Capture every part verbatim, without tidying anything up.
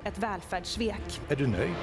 ett välfärdssvek. Är du nöjd?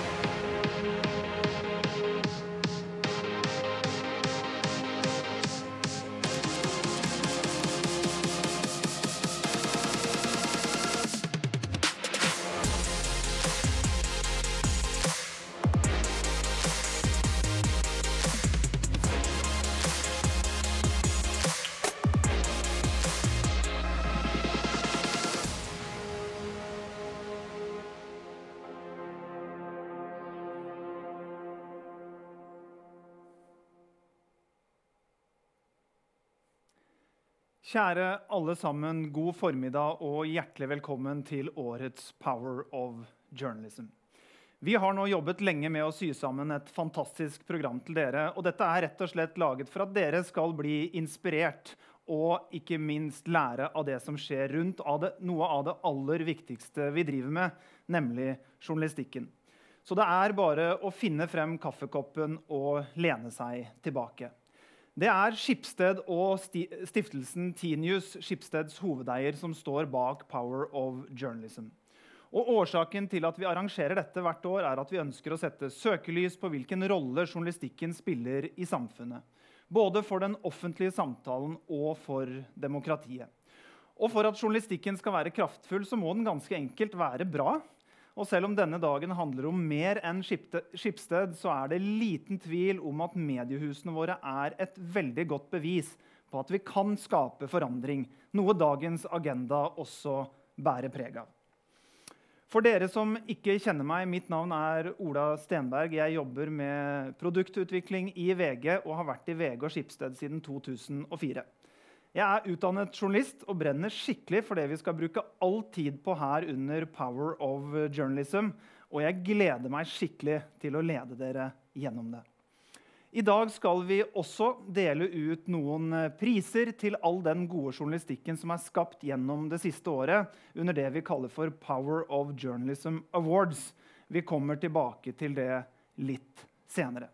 Kjære alle sammen, god formiddag og hjertelig velkommen til årets Power of Journalism. Vi har nå jobbet lenge med å sy sammen et fantastisk program til dere, og dette er rett og slett laget for at dere skal bli inspirert og ikke minst lære av det som skjer rundt av det, noe av det aller viktigste vi driver med, nemlig journalistikken. Så det er bare å finne frem kaffekoppen og lene seg tilbake. Det er Schibsted og stiftelsen Tinius, Schibsteds hovedeier, som står bak Power of Journalism. Og årsaken til at vi arrangerer dette hvert år er at vi ønsker å sette søkelys på hvilken rolle journalistikken spiller i samfunnet. Både for den offentlige samtalen og for demokratiet. Og for at journalistikken skal være kraftfull, så må den ganske enkelt være bra. Og selv om denne dagen handler om mer enn Schibsted, så er det liten tvil om at mediehusene våre er et veldig godt bevis på at vi kan skape forandring, noe dagens agenda også bærer preg av. For dere som ikke kjenner meg, mitt navn er Ola Stenberg. Jeg jobber med produktutvikling i V G og har vært i V G og Schibsted siden to tusen og fire. Jeg er utdannet journalist og brenner skikkelig for det vi skal bruke all tid på her under Power of Journalism, og jeg gleder meg skikkelig til å lede dere gjennom det. I dag skal vi også dele ut noen priser til all den gode journalistikken som er skapt gjennom det siste året, under det vi kaller for Power of Journalism Awards. Vi kommer tilbake til det litt senere.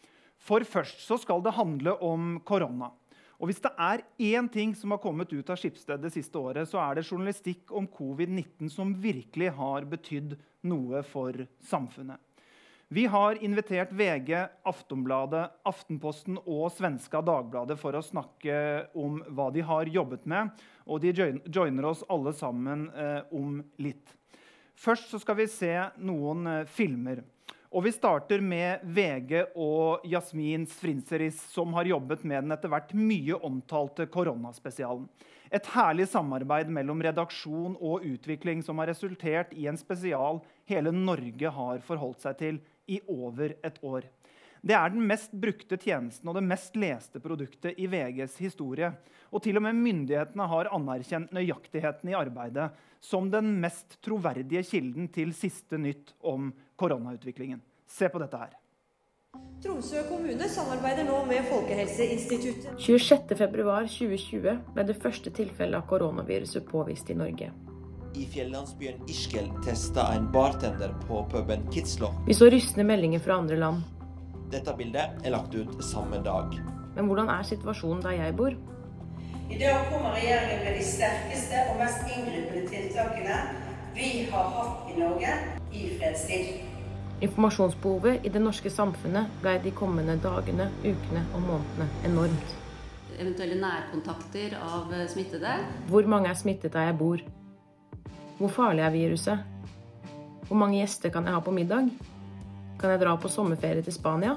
For først så skal det handle om korona. Og hvis det er én ting som har kommet ut av Schibsted det siste året, så er det journalistikk om covid nitten som virkelig har betydd noe for samfunnet. Vi har invitert V G, Aftonbladet, Aftenposten og Svenska Dagbladet for å snakke om hva de har jobbet med, og de joiner oss alle sammen eh, om litt. Først så skal vi se noen eh, filmer. Og vi starter med V G og Jasmin Sfrinseris, som har jobbet med den etter hvert mye omtalte koronaspesialen. Et herlig samarbeid mellom redaksjon og utvikling som har resultert i en spesial hele Norge har forholdt seg til i over et år. Det er den mest brukte tjenesten og det mest leste produktet i V Gs historie. Og til og med myndighetene har anerkjent nøyaktigheten i arbeidet som den mest troverdige kilden til siste nytt om koronautviklingen. Se på dette her. Tromsø kommune samarbeider nå med Folkehelseinstituttet. tjuesjette februar tjue tjue ble det første tilfellet av koronaviruset påvist i Norge. I fjellandsbyen Ischgl testet en bartender på puben Kitzloch. Vi så rystende meldinger fra andre land. Dette bildet er lagt ut samme dag. Men hvordan er situasjonen der jeg bor? I dag kommer regjeringen med de sterkeste og mest inngripende tiltakene vi har hatt i Norge i fredstid. Informasjonsbehovet i det norske samfunnet ble de kommende dagene, ukene og månedene enormt. Eventuelle nærkontakter av smittede. Hvor mange er smittet der jeg bor? Hvor farlig er viruset? Hvor mange gjester kan jeg ha på middag? Kan jeg dra på sommerferie til Spania?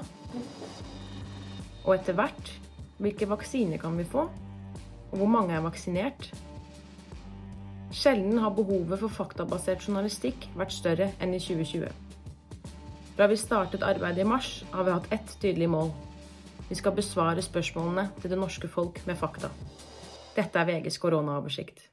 Og etter hvert, hvilke vaksiner kan vi få? Og hvor mange er vaksinert? Sjelden har behovet for faktabasert journalistikk vært større enn i tjue tjue. Fra vi startet arbeidet i mars har vi hatt ett tydelig mål. Vi skal besvare spørsmålene til det norske folk med fakta. Dette er V Gs koronaoversikt.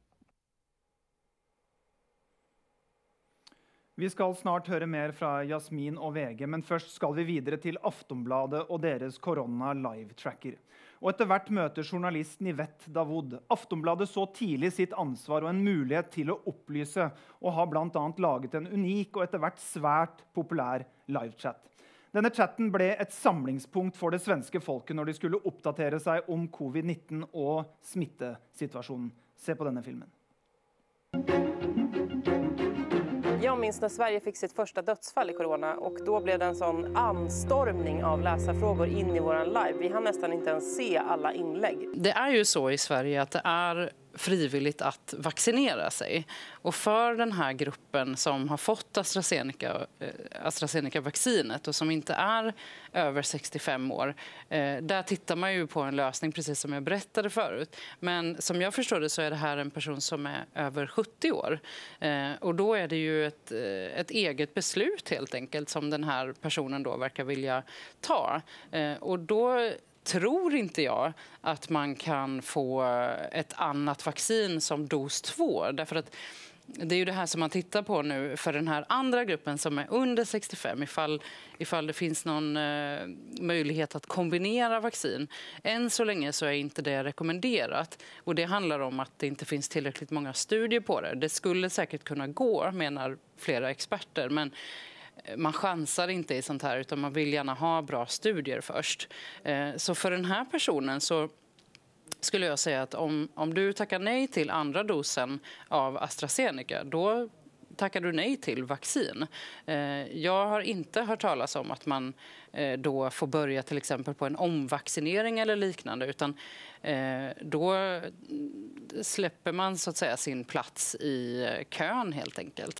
Vi skal snart høre mer fra Jasmin og V G, men først skal vi videre til Aftonbladet og deres korona live-tracker. Og etter hvert møter journalisten Yvette Davoud Aftonbladet så tidlig sitt ansvar og en mulighet til å opplyse, og har blant annet laget en unik og etter hvert svært populær live-chat. Denne chatten ble et samlingspunkt for det svenske folket når de skulle oppdatere seg om covid nitten og smittesituasjonen. Se på denne filmen. Jag minns när Sverige fick sitt första dödsfall i corona och då blev det en sån anstormning av läsarfrågor in i våran live. Vi hann nästan inte ens se alla inlägg. Det är ju så i Sverige att det är frivilligt att vaccinera sig. Och för den här gruppen som har fått AstraZeneca, eh, AstraZeneca-vaccinet och som inte är över sextiofem år, eh, där tittar man ju på en lösning precis som jag berättade förut. Men som jag förstår det så är det här en person som är över sjuttio år. Eh, och då är det ju ett, eh, ett eget beslut helt enkelt som den här personen då verkar vilja ta. Eh, och då tror inte jag att man kan få ett annat vaccin som dos två. Därför att det är ju det här som man tittar på nu för den här andra gruppen som är under sextiofem. Ifall, ifall det finns någon eh, möjlighet att kombinera vaccin. Än så länge så är inte det rekommenderat. Och det handlar om att det inte finns tillräckligt många studier på det. Det skulle säkert kunna gå, menar flera experter. Men man chansar inte i sånt här utan man vill gärna ha bra studier först. Så för den här personen så skulle jag säga att om, om du tackar nej till andra dosen av AstraZeneca, då tackar du nej till vaccin. Jag har inte hört talas om att man då får börja till exempel på en omvaccinering eller liknande, utan då släpper man så att säga sin plats i kön helt enkelt.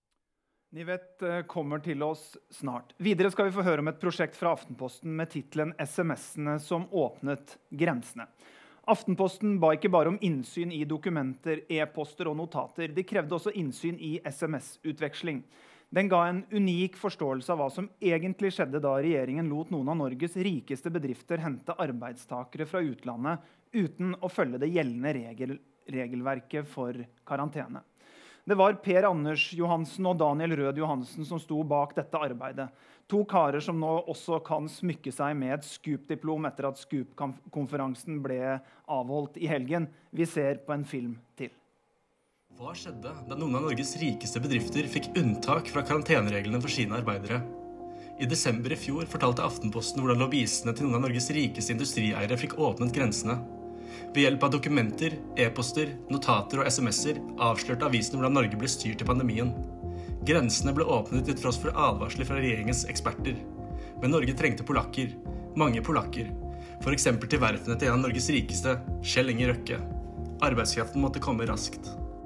Ni vet kommer til oss snart. Videre skal vi få høre om et prosjekt fra Aftenposten med titlen S M S-ene som åpnet grensene. Aftenposten ba ikke bare om innsyn i dokumenter, e-poster og notater. De krevde også innsyn i S M S-utveksling. Den ga en unik forståelse av hva som egentlig skjedde da regjeringen lot noen av Norges rikeste bedrifter hente arbeidstakere fra utlandet uten å følge det gjeldende regel, regelverket for karantene. Det var Per Anders Johansen og Daniel Rød Johansen som sto bak dette arbeidet. To karer som nå også kan smykke seg med et Scoop-diplom etter at Scoop-konferansen ble avholdt i helgen. Vi ser på en film til. Hva skjedde da noen av Norges rikeste bedrifter fikk unntak fra karantenereglene for sine arbeidere? I desember i fjor fortalte Aftenposten hvordan lobbyistene til noen av Norges rikeste industrieiere fikk åpnet grensene. Ved hjelp av dokumenter, e-poster, notater og sms'er avslørte avisen hvordan Norge ble styrt i pandemien. Grensene ble åpnet til tross for advarsler fra regjeringens eksperter. Men Norge trengte polakker, mange polakker, for eksempel til verftene til en av Norges rikeste, Kjell Inge Røkke. Arbeidskraften måtte komme raskt.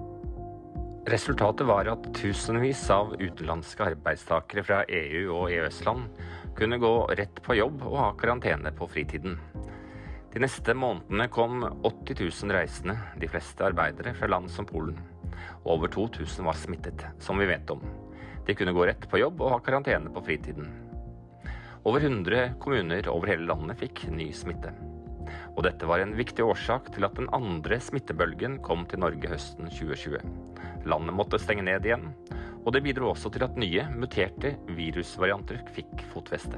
Resultatet var at tusenvis av utenlandske arbeidstakere fra E U og E Ø S-land kunne gå rett på jobb og ha karantene på fritiden. De neste månedene kom åtti tusen reisende, de fleste arbeidere fra land som Polen. Over to tusen var smittet, som vi vet om. De kunne gå rett på jobb og ha karantene på fritiden. Over hundre kommuner over hele landet fikk ny smitte. Og dette var en viktig årsak til at den andre smittebølgen kom til Norge høsten tjue tjue. Landet måtte stenge ned igjen, og det bidro også til at nye, muterte virusvarianter fikk fotfeste.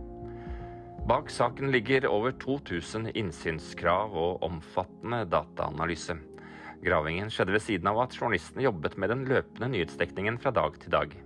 Bak saken ligger over to tusen innsynskrav og omfattende dataanalyse. Gravingen skjedde ved siden av at journalistene jobbet med den løpende nyhetsdekningen fra dag til dag.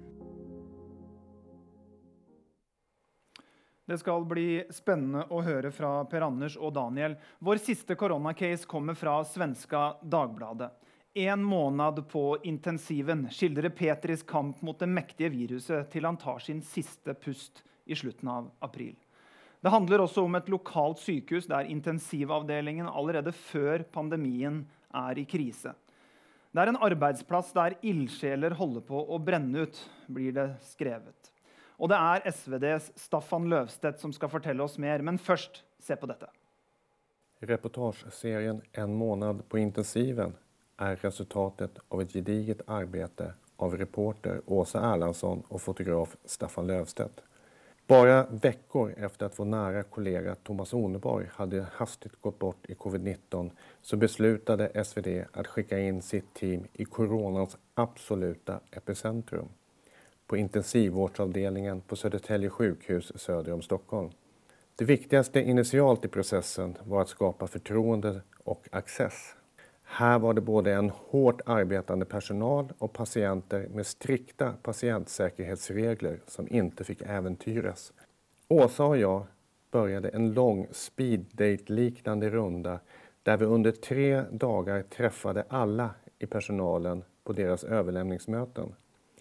Det skal bli spennende å høre fra Per Anders og Daniel. Vår siste koronacase kommer fra svenska Dagbladet. En måned på intensiven skildrer Petris kamp mot det mektige viruset til han tar sin siste pust i slutten av april. Det handler også om et lokalt sykehus der intensivavdelingen allerede før pandemien er i krise. Det er en arbeidsplass der ildsjeler holder på å brenne ut, blir det skrevet. Og det er S V D's Staffan Løvstedt som skal fortelle oss mer, men først se på dette. Reportageserien En måned på intensiven är resultatet av ett gediget arbete av reporter Åsa Erlandsson och fotograf Staffan Løvstedt. Bara veckor efter att vår nära kollega Thomas Oneborg hade hastigt gått bort i covid nitton så beslutade S V D att skicka in sitt team i coronans absoluta epicentrum på intensivvårdsavdelningen på Södertälje sjukhus söder om Stockholm. Det viktigaste initialt i processen var att skapa förtroende och access. Här var det både en hårt arbetande personal och patienter med strikta patientsäkerhetsregler som inte fick äventyras. Åsa och jag började en lång speed date-liknande runda där vi under tre dagar träffade alla i personalen på deras överlämningsmöten.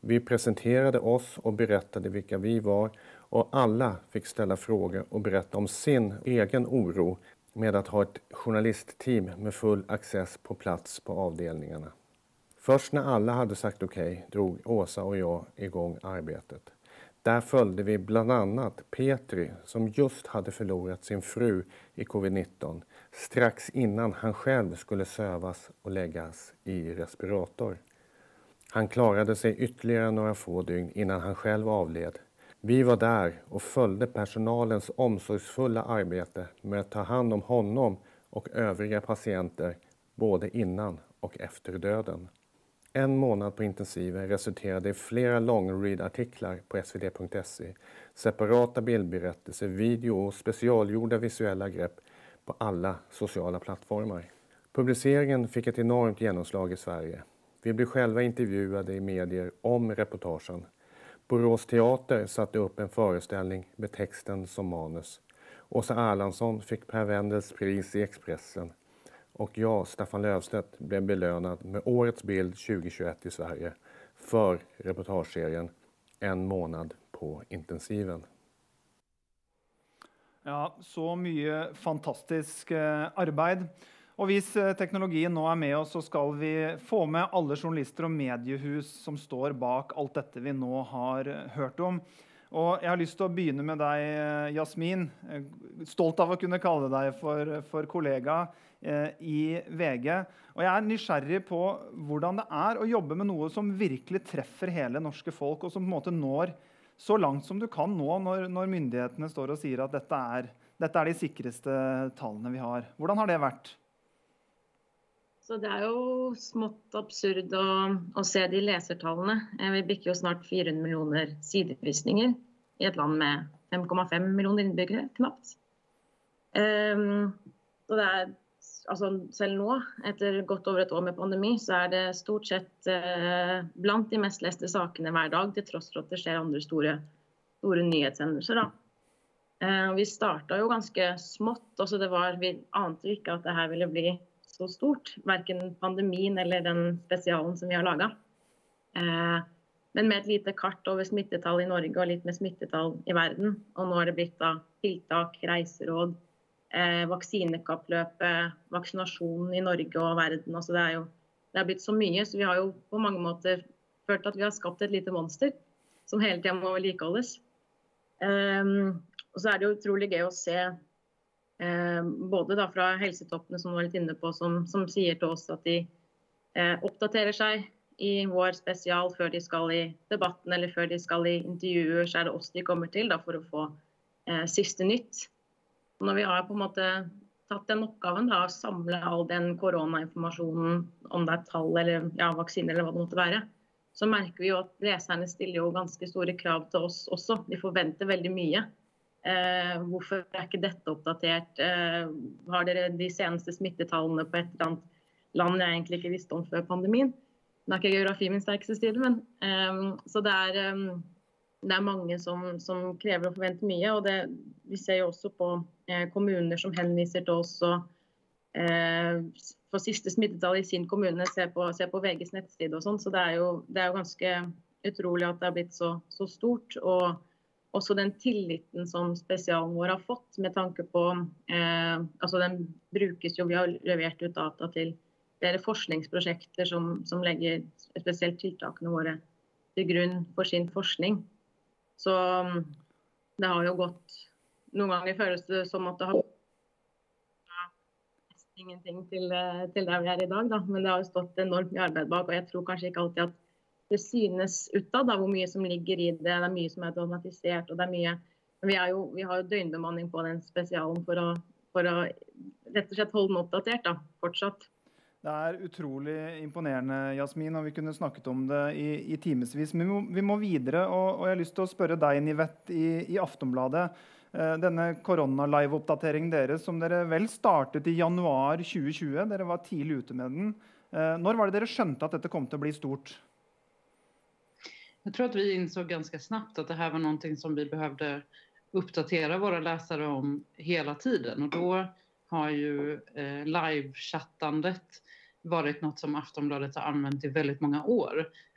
Vi presenterade oss och berättade vilka vi var och alla fick ställa frågor och berätta om sin egen oro med att ha ett journalistteam med full access på plats på avdelningarna. Först när alla hade sagt okej drog Åsa och jag igång arbetet. Där följde vi bland annat Petri som just hade förlorat sin fru i covid nitton strax innan han själv skulle sövas och läggas i respirator. Han klarade sig ytterligare några få dygn innan han själv avled. Vi var där och följde personalens omsorgsfulla arbete med att ta hand om honom och övriga patienter både innan och efter döden. En månad på intensiven resulterade i flera long-read-artiklar på s v d punkt se, separata bildberättelser, video och specialgjorda visuella grepp på alla sociala plattformar. Publiceringen fick ett enormt genomslag i Sverige. Vi blev själva intervjuade i medier om reportagen. Borås teater satte upp en föreställning med texten som manus. Åsa Erlandsson fick Per Wendels pris i Expressen. Och jag, Staffan Lövstedt, blev belönad med årets bild tjugohundratjugoett i Sverige för reportageserien En månad på intensiven. Ja, så mye fantastisk eh, arbeid. Og hvis teknologien nå er med oss, så skal vi få med alle journalister og mediehus som står bak alt dette vi nå har hørt om. Og jeg har lyst til å begynne med deg, Jasmin. Stolt av å kunne kalle deg for, for kollega eh, i V G. Og jeg er nysgjerrig på hvordan det er å jobbe med noe som virkelig treffer hele norske folk, og som på en måte når så langt som du kan nå når, når myndighetene står og sier at dette er, dette er de sikreste tallene vi har. Hvordan har det vært? Så det er jo smått absurd å, å se de lesertallene. Vi bikker jo snart fire hundre millioner sidevisninger i et land med fem komma fem millioner innbyggere, knapt. Um, så det er, altså selv nå, etter godt over et år med pandemi, så er det stort sett uh, blant de mest leste sakene hver dag, til tross for at det skjer andre store, store nyhetshendelser da. Uh, vi startet jo ganske smått, altså det var, vi ante jo ikke at det her ville bli så stort, hverken pandemien eller den spesialen som vi har laget. Eh, men med et lite kart over smittetall i Norge og litt med smittetall i verden, og nå er det blitt da tiltak, reiseråd, eh, vaksinekappløpet, vaksinasjon i Norge og verden. Altså det er jo det er blitt så mye, så vi har jo på mange måter følt at vi har skapt et lite monster som hele tiden må vedlikeholdes. Eh, og så er det jo utrolig gøy å se Eh, både da fra helsetoppene som var litt inne på, som, som sier til oss at de eh, oppdaterer seg i vår spesial før de skal i debatten eller før de skal i intervjuer, så er det oss de kommer til da, for å få eh, siste nytt. Og når vi har på en måte tatt den oppgaven da, å samle all den koronainformasjonen, om det er tall eller ja, vaksiner eller hva det måtte være, så merker vi jo at leserne stiller jo ganske store krav til oss også. De forventer veldig mye. Eh, hvorfor er ikke dette oppdatert? Eh, har dere de seneste smittetallene på et eller annet land jeg egentlig ikke visste om før pandemien? Det er ikke geografi min sterkeste stil, men eh, så det er, eh, det er mange som, som krever å forvente mye, og det, vi ser jo også på eh, kommuner som henviser til oss og eh, for siste smittetall i sin kommune, ser på, ser på V G's nettside og sånn, så det er, jo, det er jo ganske utrolig at det har blitt så, så stort, og også den tilliten som spesialen vår har fått med tanke på, eh, altså den brukes jo, vi har levert ut data til flere forskningsprosjekter som, som legger spesielt tiltakene våre til grunn for sin forskning. Så det har jo gått, noen ganger føles det som at det har gått ingenting til, til der vi er i dag, da. Men det har jo stått enormt mye arbeid bak, og jeg tror kanskje ikke alltid at det synes utad, da, hvor mye som ligger i det, det er mye som er automatisert, og det er mye, men vi, er jo, vi har jo døgnbemanning på den spesialen for å, for å rett og slett holde den oppdatert, da, fortsatt. Det er utrolig imponerende, Jasmin, og vi kunne snakket om det i, i timesvis. Men vi må, vi må videre, og, og jeg har lyst til å spørre deg, Nivette, i, i Aftonbladet. Eh, denne korona-live-oppdateringen deres, som dere vel startet i januar tjue tjue, dere var tidlig ute med den. Eh, når var det dere skjønte at dette kom til å bli stort? Jag tror att vi insåg ganska snabbt att det här var någonting som vi behövde uppdatera våra läsare om hela tiden. Och då har ju eh, live-chattandet varit något som Aftonbladet har använt i väldigt många år.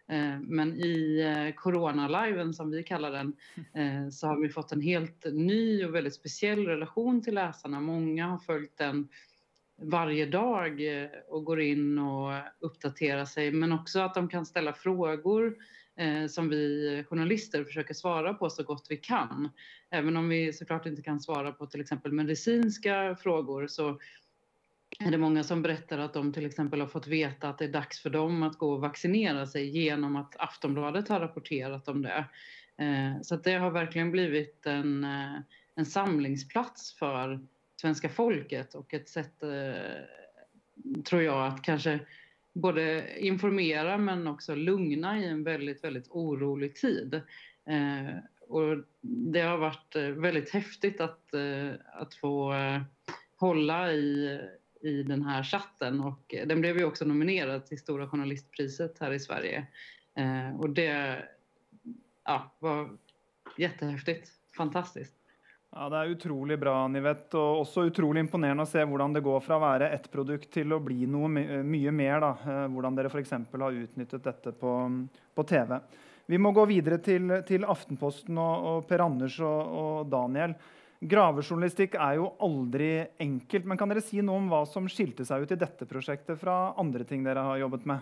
Men i Corona-liven, som vi kallar den, så har vi fått en helt ny och väldigt speciell relation till läsarna. Många har följt den varje dag och går in och uppdaterar sig, men också att de kan ställa frågor som vi journalister försöker svara på så gott vi kan. Även om vi såklart inte kan svara på till exempel medicinska frågor, så är det många som berättar att de till exempel har fått veta att det är dags för dem att gå och vaccinera sig genom att Aftonbladet har rapporterat om det. Så att det har verkligen blivit en, en samlingsplats för svenska folket och ett sätt, tror jag, att kanske både informera men också lugna i en väldigt, väldigt orolig tid. Och det har varit väldigt häftigt att, att få hålla i i den här chatten, och den blev ju också nominerad till Stora journalistpriset här i Sverige. Eh, och det ja, var jättehäftigt, fantastiskt. Ja, det är utroligt bra, Nivette, och också otroligt imponerande att se hur det går från att vara ett produkt till att bli något mycket mer, då. Hur dere för exempel har utnyttjat detta på, på T V. Vi må gå vidare till, till Aftenposten och, och Per Anders och, och Daniel. Gravejournalistikk er jo aldri enkelt, men kan dere si noe om hva som skilte seg ut i dette prosjektet fra andre ting dere har jobbet med?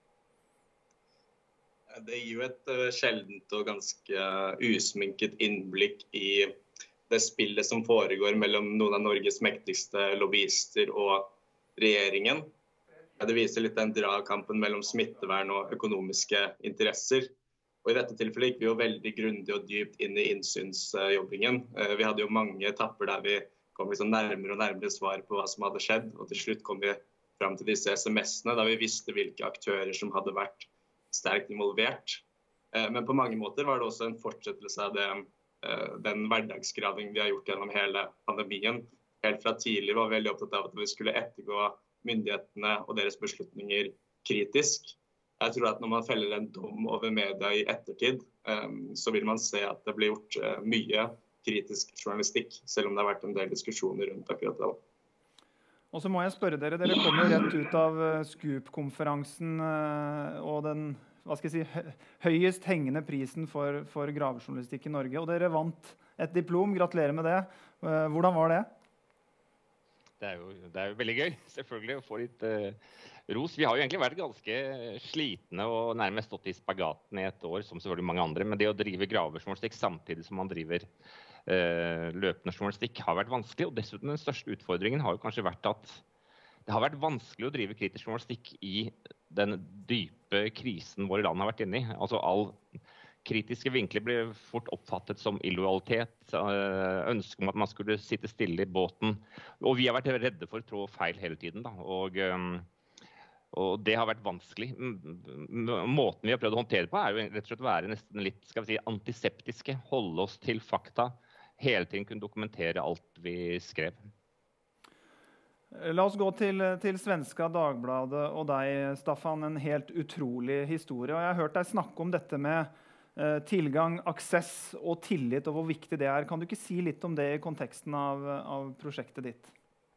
Det gir jo et sjeldent og ganske usminket innblikk i det spillet som foregår mellom noen av Norges mektigste lobbyister og regjeringen. Det viser litt den dragkampen mellom smittevern og økonomiske interesser. Og i dette tilfellet gikk vi jo veldig grundig og dypt inn i innsynsjobbingen. Vi hadde jo mange etapper der vi kom liksom nærmere og nærmere svar på hva som hadde skjedd, og til slutt kom vi frem til disse sms'ene, der vi visste hvilke aktører som hadde vært sterkt involvert. Men på mange måter var det også en fortsettelse av det, den hverdagsgraving vi har gjort gjennom hele pandemien. Helt fra tidlig var vi veldig opptatt av at vi skulle ettergå myndighetene og deres beslutninger kritisk. Jeg tror at når man feller en dom over media i ettertid, så vil man se at det blir gjort mye kritisk journalistikk, selv om det har vært en del diskusjoner rundt akkurat det. Og så må jeg spørre dere, dere kom jo rett ut av Scoop-konferansen og den, hva skal jeg si, høyest hengende prisen for, for gravejournalistikk i Norge, og dere vant et diplom, gratulerer med det. Hvordan var det? Det er jo, det er jo veldig gøy, selvfølgelig, å få litt uh, ros. Vi har jo egentlig vært ganske slitne og nærmest stått i spagaten i et år, som selvfølgelig mange andre, men det å drive gravejournalistikk samtidig som man driver uh, løpende journalistikk har vært vanskelig, og dessuten den største utfordringen har jo kanskje vært at det har vært vanskelig å drive kritisk journalistikk i den dype krisen våre land har vært inne i. Altså all kritiske vinkler ble fort oppfattet som illojalitet, ønske om at man skulle sitte stille i båten, og vi har vært redde for å trå feil hele tiden, da. Og, og det har vært vanskelig. Måten vi har prøvd å håndtere på er jo rett og slett å være nesten litt, skal vi si, antiseptiske, holde oss til fakta, hele tiden kunne dokumentere alt vi skrev. La oss gå til, til Svenska Dagbladet og deg, Staffan, en helt utrolig historie, og jeg har hørt deg snakke om dette med tillgång, access och tillit och hur viktigt det är. Kan du inte si lite om det i kontexten av, av projektet ditt?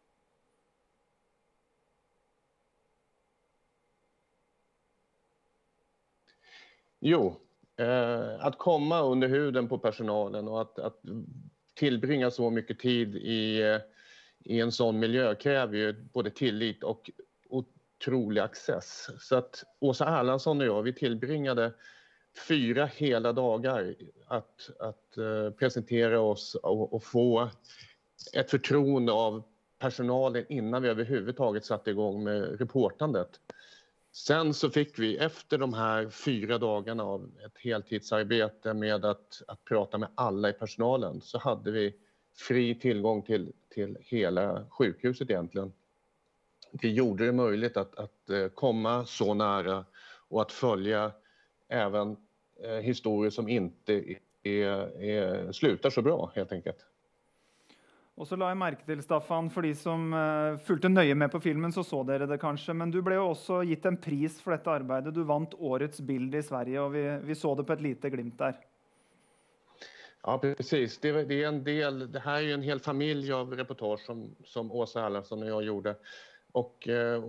Jo, eh, att komma under huden på personalen och att, att tillbringa så mycket tid i, i en sån miljö kräver ju både tillit och otrolig access. Så att Åsa Erlandsson och jag, vi tillbringade fyra hela dagar att, att uh, presentera oss och, och få ett förtroende av personalen innan vi överhuvudtaget satte igång med reportandet. Sen så fick vi efter de här fyra dagarna av ett heltidsarbete med att, att prata med alla i personalen, så hade vi fri tillgång till, till hela sjukhuset egentligen. Det gjorde det möjligt att, att uh, komma så nära och att följa även eh, historier som inte är, är, slutar så bra, helt enkelt. Och så la jag märke till, Staffan, för de som uh, fulgte nøye med på filmen, så så dere det kanske, men du blev ju också gitt en pris för detta arbete. Du vant årets bild i Sverige, och vi, vi så det på ett lite glimt där. Ja, precis. Det, det är en del, det här är ju en hel familj av reportage som, som Åsa Erlandsson och jag gjorde. Och eh,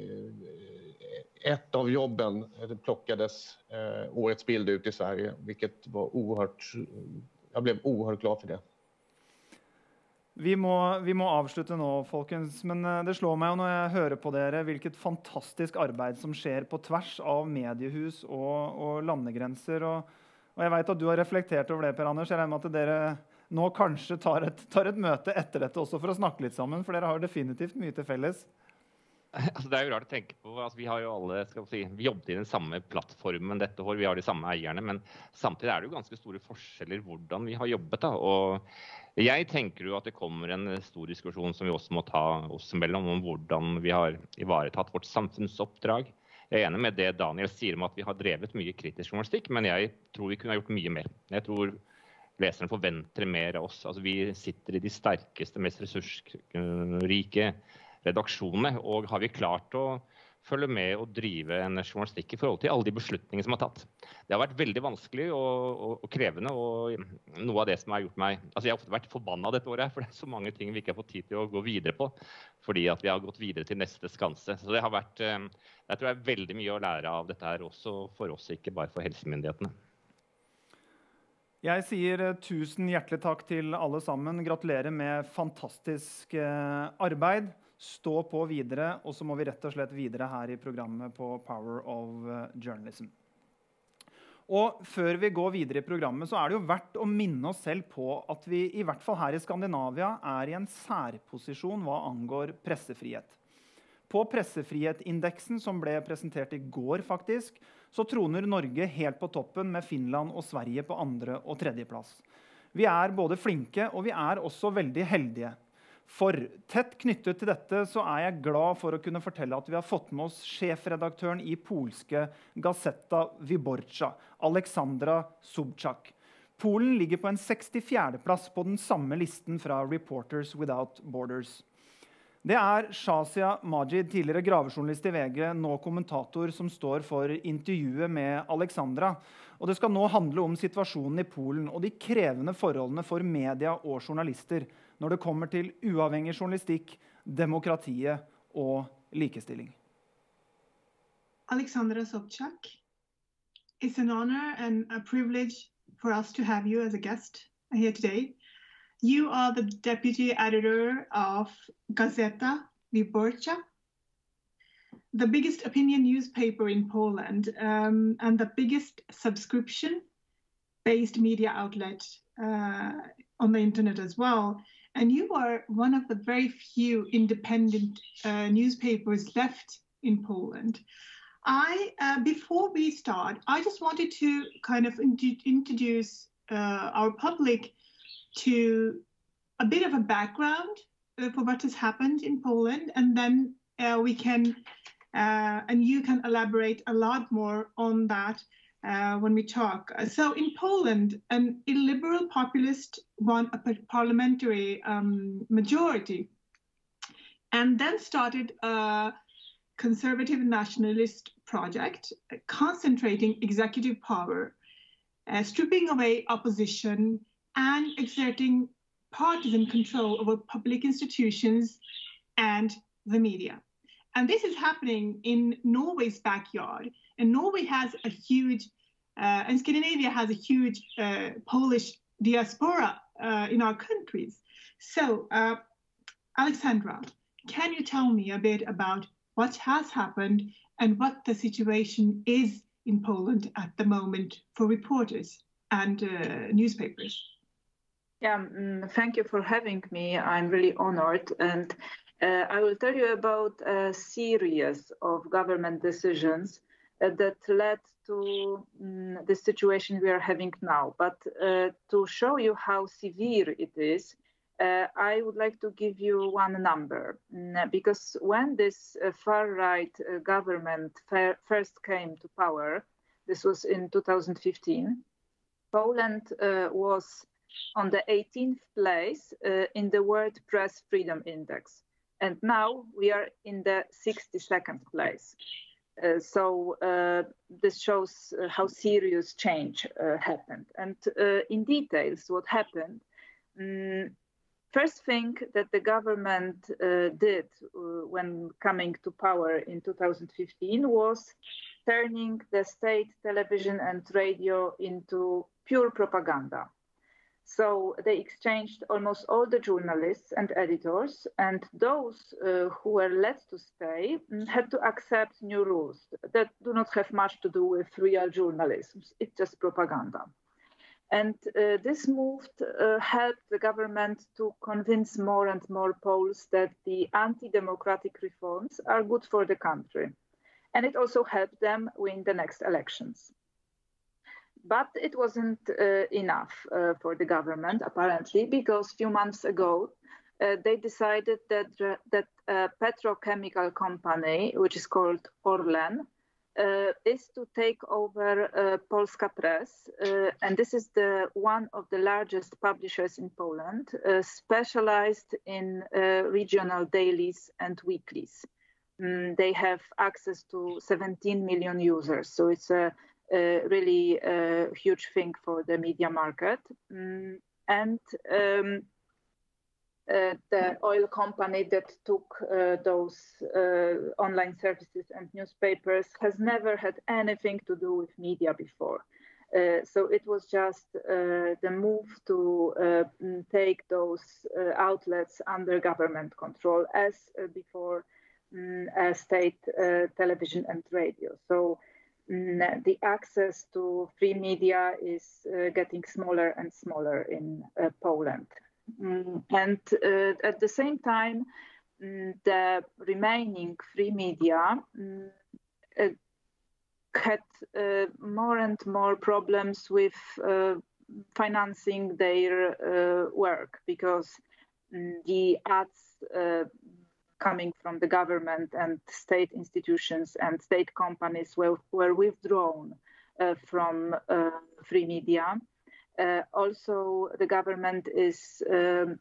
ett av jobben plockades eh, årets bild ut i Sverige, vilket var oerhört, jag blev oerhört glad för det. Vi må, vi må avslutte nå, folkens, men det slår meg jo når jeg hører på dere hvilket fantastisk arbeid som skjer på tvers av mediehus og, og landegrenser. Og, og jeg vet at du har reflektert over det, Per Anders. Jeg regner med at dere nå kanskje tar et, tar et møte etter dette også for å snakke litt sammen, for dere har definitivt mye til felles. Altså, det er jo rart å tenke på. Altså, vi har jo alle, skal vi si, vi jobbet i den samme plattformen dette år, vi har de samme eierne, men samtidig er det jo ganske store forskjeller hvordan vi har jobbet. Da. Og jeg tenker jo at det kommer en stor diskusjon som vi også må ta oss mellom, om hvordan vi har ivaretatt vårt samfunnsoppdrag. Jeg er enig med det Daniel sier om at vi har drevet mye kritisk journalistikk, men jeg tror vi kunne ha gjort mye mer. Jeg tror leserne forventer mer av oss. Altså, vi sitter i de sterkeste, mest ressursrike redaksjonene, og har vi klart å følge med og drive en journalistikk i forhold til alle de beslutningene som har tatt. Det har vært veldig vanskelig og, og, og krevende, og noe av det som har gjort meg... Altså, jeg har ofte vært forbannet dette året, for det er så mange ting vi ikke har fått tid til å gå videre på, fordi at vi har gått videre til neste skanse. Så det har vært, jeg tror det er veldig mye å lære av dette her også for oss, ikke bare for helsemyndighetene. Jeg sier tusen hjertelig takk til alle sammen. Gratulerer med fantastisk arbeid. Stå på videre, og så må vi rett og slett videre her i programmet på Power of Journalism. Og før vi går videre i programmet, så er det jo verdt å minne oss selv på at vi i hvert fall her i Skandinavia er i en særposisjon hva angår pressefrihet. På pressefrihetsindeksen, som ble presentert i går faktisk, så troner Norge helt på toppen med Finland og Sverige på andre og tredje plass. Vi er både flinke, og vi er også veldig heldige. For tett knyttet til dette så er jeg glad for å kunne fortelle at vi har fått med oss sjefredaktøren i polske Gazeta Wyborcza, Aleksandra Sobczak. Polen ligger på en sekstifjerde plass på den samme listen fra Reporters Without Borders. Det er Shazia Majid, tidligere gravejournalist i V G, nå kommentator, som står for intervjuet med Aleksandra. Og det skal nå handle om situasjonen i Polen og de krevende forholdene for media og journalister når det kommer til uavhengig journalistikk, demokratiet og likestilling. Aleksandra Sobczak, it's an honor and a privilege for us to have you as a guest here today. You are the deputy editor of Gazeta Wyborcza, the biggest opinion newspaper in Poland, um, and the biggest subscription-based media outlet uh, on the internet as well. And you are one of the very few independent uh, newspapers left in Poland. I, uh, before we start, I just wanted to kind of in introduce uh, our public to a bit of a background uh, for what has happened in Poland, and then uh, we can, uh, and you can elaborate a lot more on that uh, when we talk. So in Poland, an illiberal populist won a parliamentary um, majority, and then started a conservative nationalist project uh, concentrating executive power, uh, stripping away opposition, and exerting partisan control over public institutions and the media. And this is happening in Norway's backyard. And Norway has a huge, uh, and Scandinavia has a huge uh, Polish diaspora uh, in our countries. So, uh, Alexandra, can you tell me a bit about what has happened and what the situation is in Poland at the moment for reporters and uh, newspapers? Yeah, um, thank you for having me. I'm really honored. And uh, I will tell you about a series of government decisions uh, that led to um, the situation we are having now. But uh, to show you how severe it is, uh, I would like to give you one number. Um, because when this uh, far-right uh, government first came to power, this was in two thousand fifteen, Poland uh, was on the eighteenth place uh, in the World Press Freedom Index. And now we are in the sixty-second place. Uh, so uh, this shows uh, how serious change uh, happened. And uh, in details, what happened, um, first thing that the government uh, did uh, when coming to power in two thousand fifteen was turning the state television and radio into pure propaganda. So they exchanged almost all the journalists and editors, and those uh, who were let to stay had to accept new rules that do not have much to do with real journalism. It's just propaganda. And uh, this move uh, helped the government to convince more and more Poles that the anti-democratic reforms are good for the country. And it also helped them win the next elections. But it wasn't uh, enough uh, for the government, apparently, because a few months ago, uh, they decided that, uh, that a petrochemical company, which is called Orlen, uh, is to take over uh, Polska Press. Uh, and this is the one of the largest publishers in Poland, uh, specialized in uh, regional dailies and weeklies. Mm, they have access to seventeen million users, so it's a Uh, really a uh, huge thing for the media market. Mm, and um, uh, the oil company that took uh, those uh, online services and newspapers has never had anything to do with media before. Uh, so it was just uh, the move to uh, take those uh, outlets under government control as uh, before um, uh, state uh, television and radio. So Mm, the access to free media is uh, getting smaller and smaller in uh, Poland. Mm, and uh, at the same time, mm, the remaining free media mm, uh, had uh, more and more problems with uh, financing their uh, work because mm, the ads uh, coming from the government and state institutions and state companies were, were withdrawn uh, from uh, free media. Uh, also, the government is um,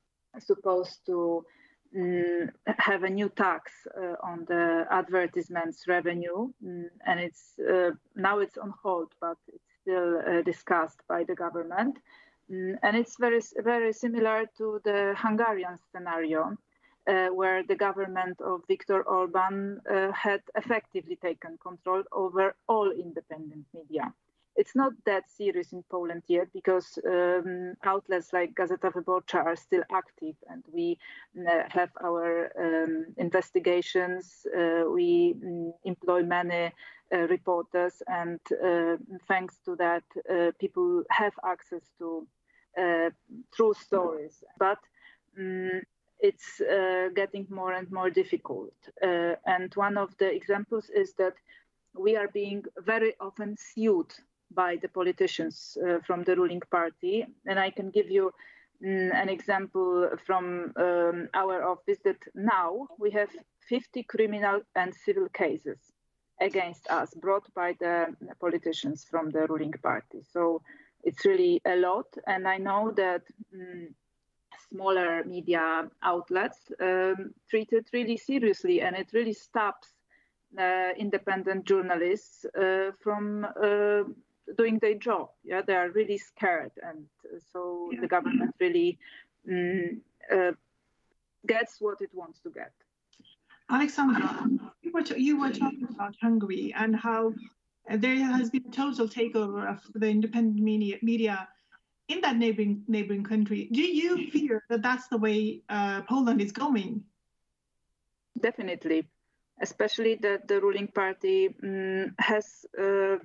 supposed to um, have a new tax uh, on the advertisements revenue, um, and it's uh, now it's on hold, but it's still uh, discussed by the government. Um, and it's very, very similar to the Hungarian scenario, Uh, where the government of Viktor Orban uh, had effectively taken control over all independent media. It's not that serious in Poland yet because um, outlets like Gazeta Wyborcza are still active and we uh, have our um, investigations. Uh, we um, employ many uh, reporters and uh, thanks to that, uh, people have access to uh, true stories. But um, it's uh, getting more and more difficult. Uh, and one of the examples is that we are being very often sued by the politicians uh, from the ruling party. And I can give you um, an example from um, our office that now we have fifty criminal and civil cases against us brought by the politicians from the ruling party. So it's really a lot. And I know that um, smaller media outlets um, treat it really seriously, and it really stops uh, independent journalists uh, from uh, doing their job. Yeah, they are really scared, and so yeah. The government really um, uh, gets what it wants to get. Alexandra, you were, t- you were talking about Hungary and how there has been a total takeover of the independent media, media in that neighboring neighboring country. Do you fear that that's the way uh, Poland is going? Definitely, especially that the ruling party um, has uh,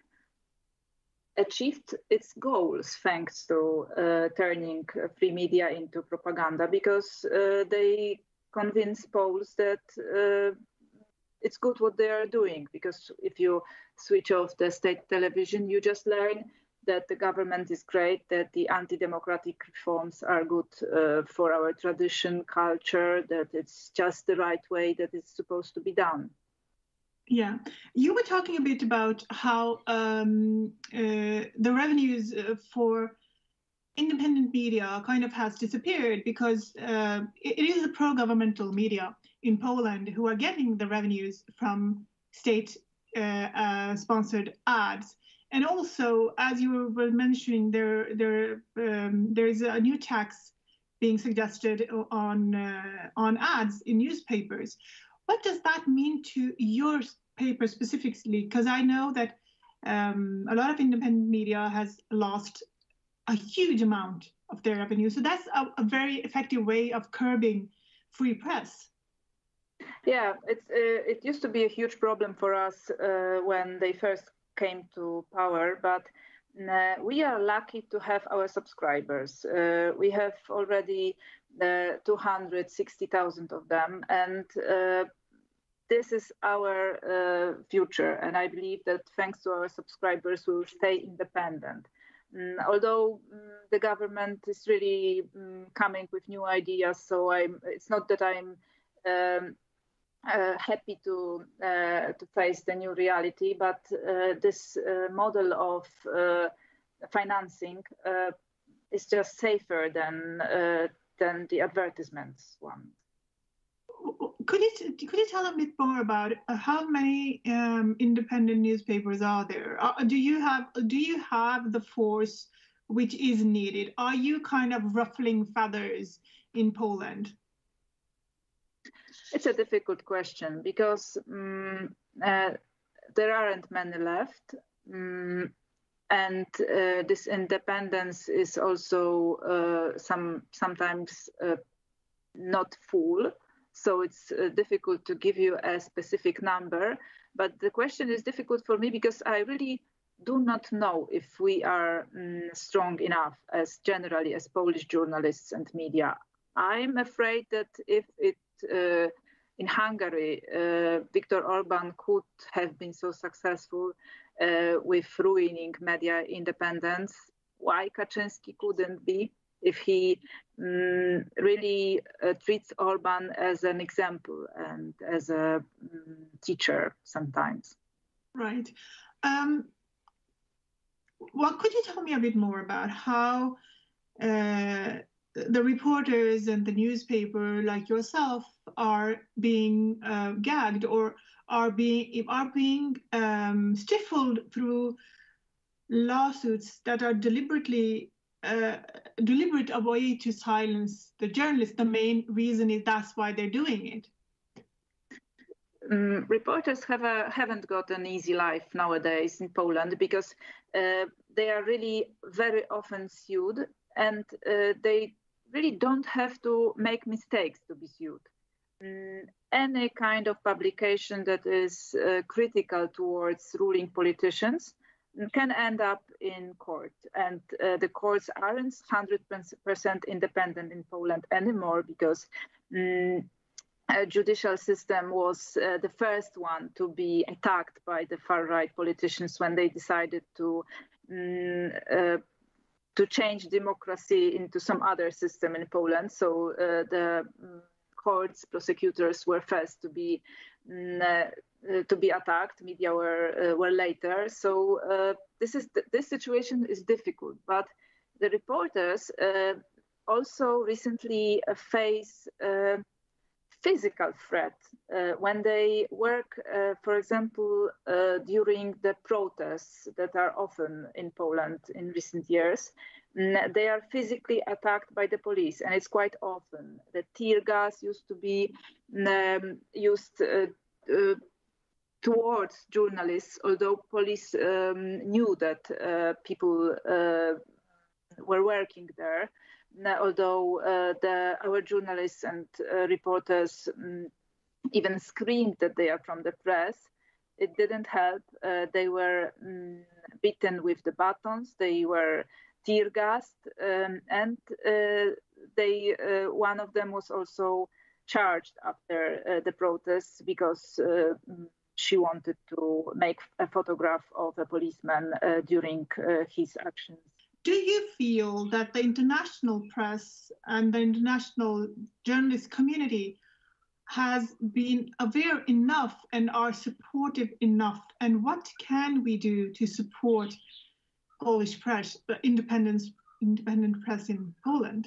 achieved its goals thanks to uh, turning free media into propaganda, because uh, they convince Poles that uh, it's good what they are doing, because if you switch off the state television, you just learn that the government is great, that the anti-democratic reforms are good uh, for our tradition, culture, that it's just the right way that it's supposed to be done. Yeah, you were talking a bit about how um, uh, the revenues for independent media kind of has disappeared because uh, it, it is the pro-governmental media in Poland who are getting the revenues from state-sponsored uh, uh, ads. And also, as you were mentioning, there there um, there is a new tax being suggested on uh, on ads in newspapers. What does that mean to your paper specifically? Because I know that um, a lot of independent media has lost a huge amount of their revenue. So that's a, a very effective way of curbing free press. Yeah, it's uh, it used to be a huge problem for us uh, when they first came to power, but uh, we are lucky to have our subscribers. Uh, we have already uh, two hundred sixty thousand of them, and uh, this is our uh, future. And I believe that thanks to our subscribers, we will stay independent. Um, although um, the government is really um, coming with new ideas, so I'm, it's not that I'm um, uh, happy to uh, to face the new reality, but uh, this uh, model of uh, financing uh, is just safer than uh, than the advertisements one. Could you could you tell a bit more about uh, how many um, independent newspapers are there? Uh, do you have do you have the force which is needed? Are you kind of ruffling feathers in Poland? It's a difficult question because um, uh, there aren't many left, um, and uh, this independence is also uh, some sometimes uh, not full. So it's uh, difficult to give you a specific number. But the question is difficult for me because I really do not know if we are um, strong enough as generally as Polish journalists and media. I'm afraid that if it uh, in Hungary, uh, Viktor Orban could have been so successful uh, with ruining media independence, why Kaczynski couldn't be? If he um, really uh, treats Orban as an example and as a um, teacher sometimes. Right. Um, well, could you tell me a bit more about how uh, the reporters and the newspaper like yourself are being uh, gagged or are being, are being um, stifled through lawsuits that are deliberately Uh, deliberate a way to silence the journalists? The main reason is that's why they're doing it. Um, reporters have a, haven't got an easy life nowadays in Poland because uh, they are really very often sued, and uh, they really don't have to make mistakes to be sued. Um, any kind of publication that is uh, critical towards ruling politicians can end up in court, and uh, the courts aren't one hundred percent independent in Poland anymore because um, a judicial system was uh, the first one to be attacked by the far-right politicians when they decided to um, uh, to change democracy into some other system in Poland. So uh, the um, courts, prosecutors were first to be um, uh, Uh, to be attacked. Media were uh, were later. So uh, this is th this situation is difficult. But the reporters uh, also recently uh, face uh, physical threat uh, when they work, uh, for example, uh, during the protests that are often in Poland in recent years. Mm, they are physically attacked by the police, and it's quite often. The tear gas used to be um, used uh, uh, towards journalists, although police um, knew that uh, people uh, were working there. Although uh, the, our journalists and uh, reporters um, even screamed that they are from the press, it didn't help. Uh, they were um, beaten with the batons, they were tear gassed, um, and uh, they, uh, one of them was also charged after uh, the protests because uh, she wanted to make a photograph of a policeman uh, during uh, his actions. Do you feel that the international press and the international journalist community has been aware enough and are supportive enough? And what can we do to support Polish press, the independent, independent press in Poland?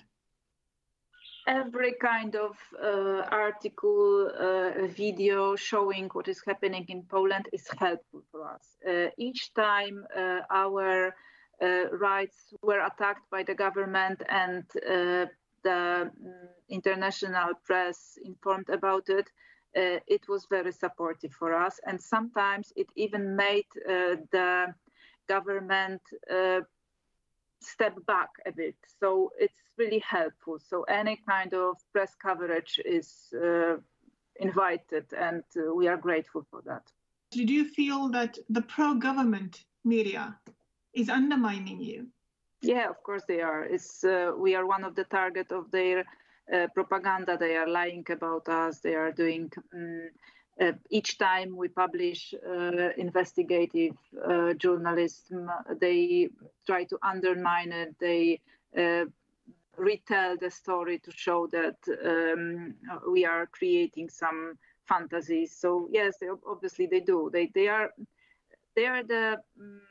Every kind of uh, article, uh, video showing what is happening in Poland is helpful for us. Uh, each time uh, our uh, rights were attacked by the government and uh, the um, international press informed about it, uh, it was very supportive for us. And sometimes it even made uh, the government uh, step back a bit. So it's really helpful. So any kind of press coverage is uh, invited, and uh, we are grateful for that. Did you feel that the pro-government media is undermining you? Yeah, of course they are. It's, uh, we are one of the target of their uh, propaganda. They are lying about us. They are doing, um, uh, each time we publish uh, investigative uh, journalism, they try to undermine it. They uh, retell the story to show that um, we are creating some fantasies. So yes, they, obviously they do. They, they are, they are the um,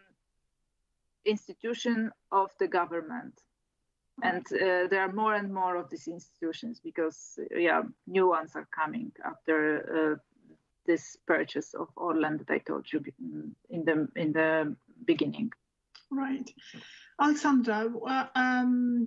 institution of the government, and uh, there are more and more of these institutions because uh, yeah, new ones are coming after uh, this purchase of Orlen that I told you in the in the beginning. Right, Alexandra. Uh, um,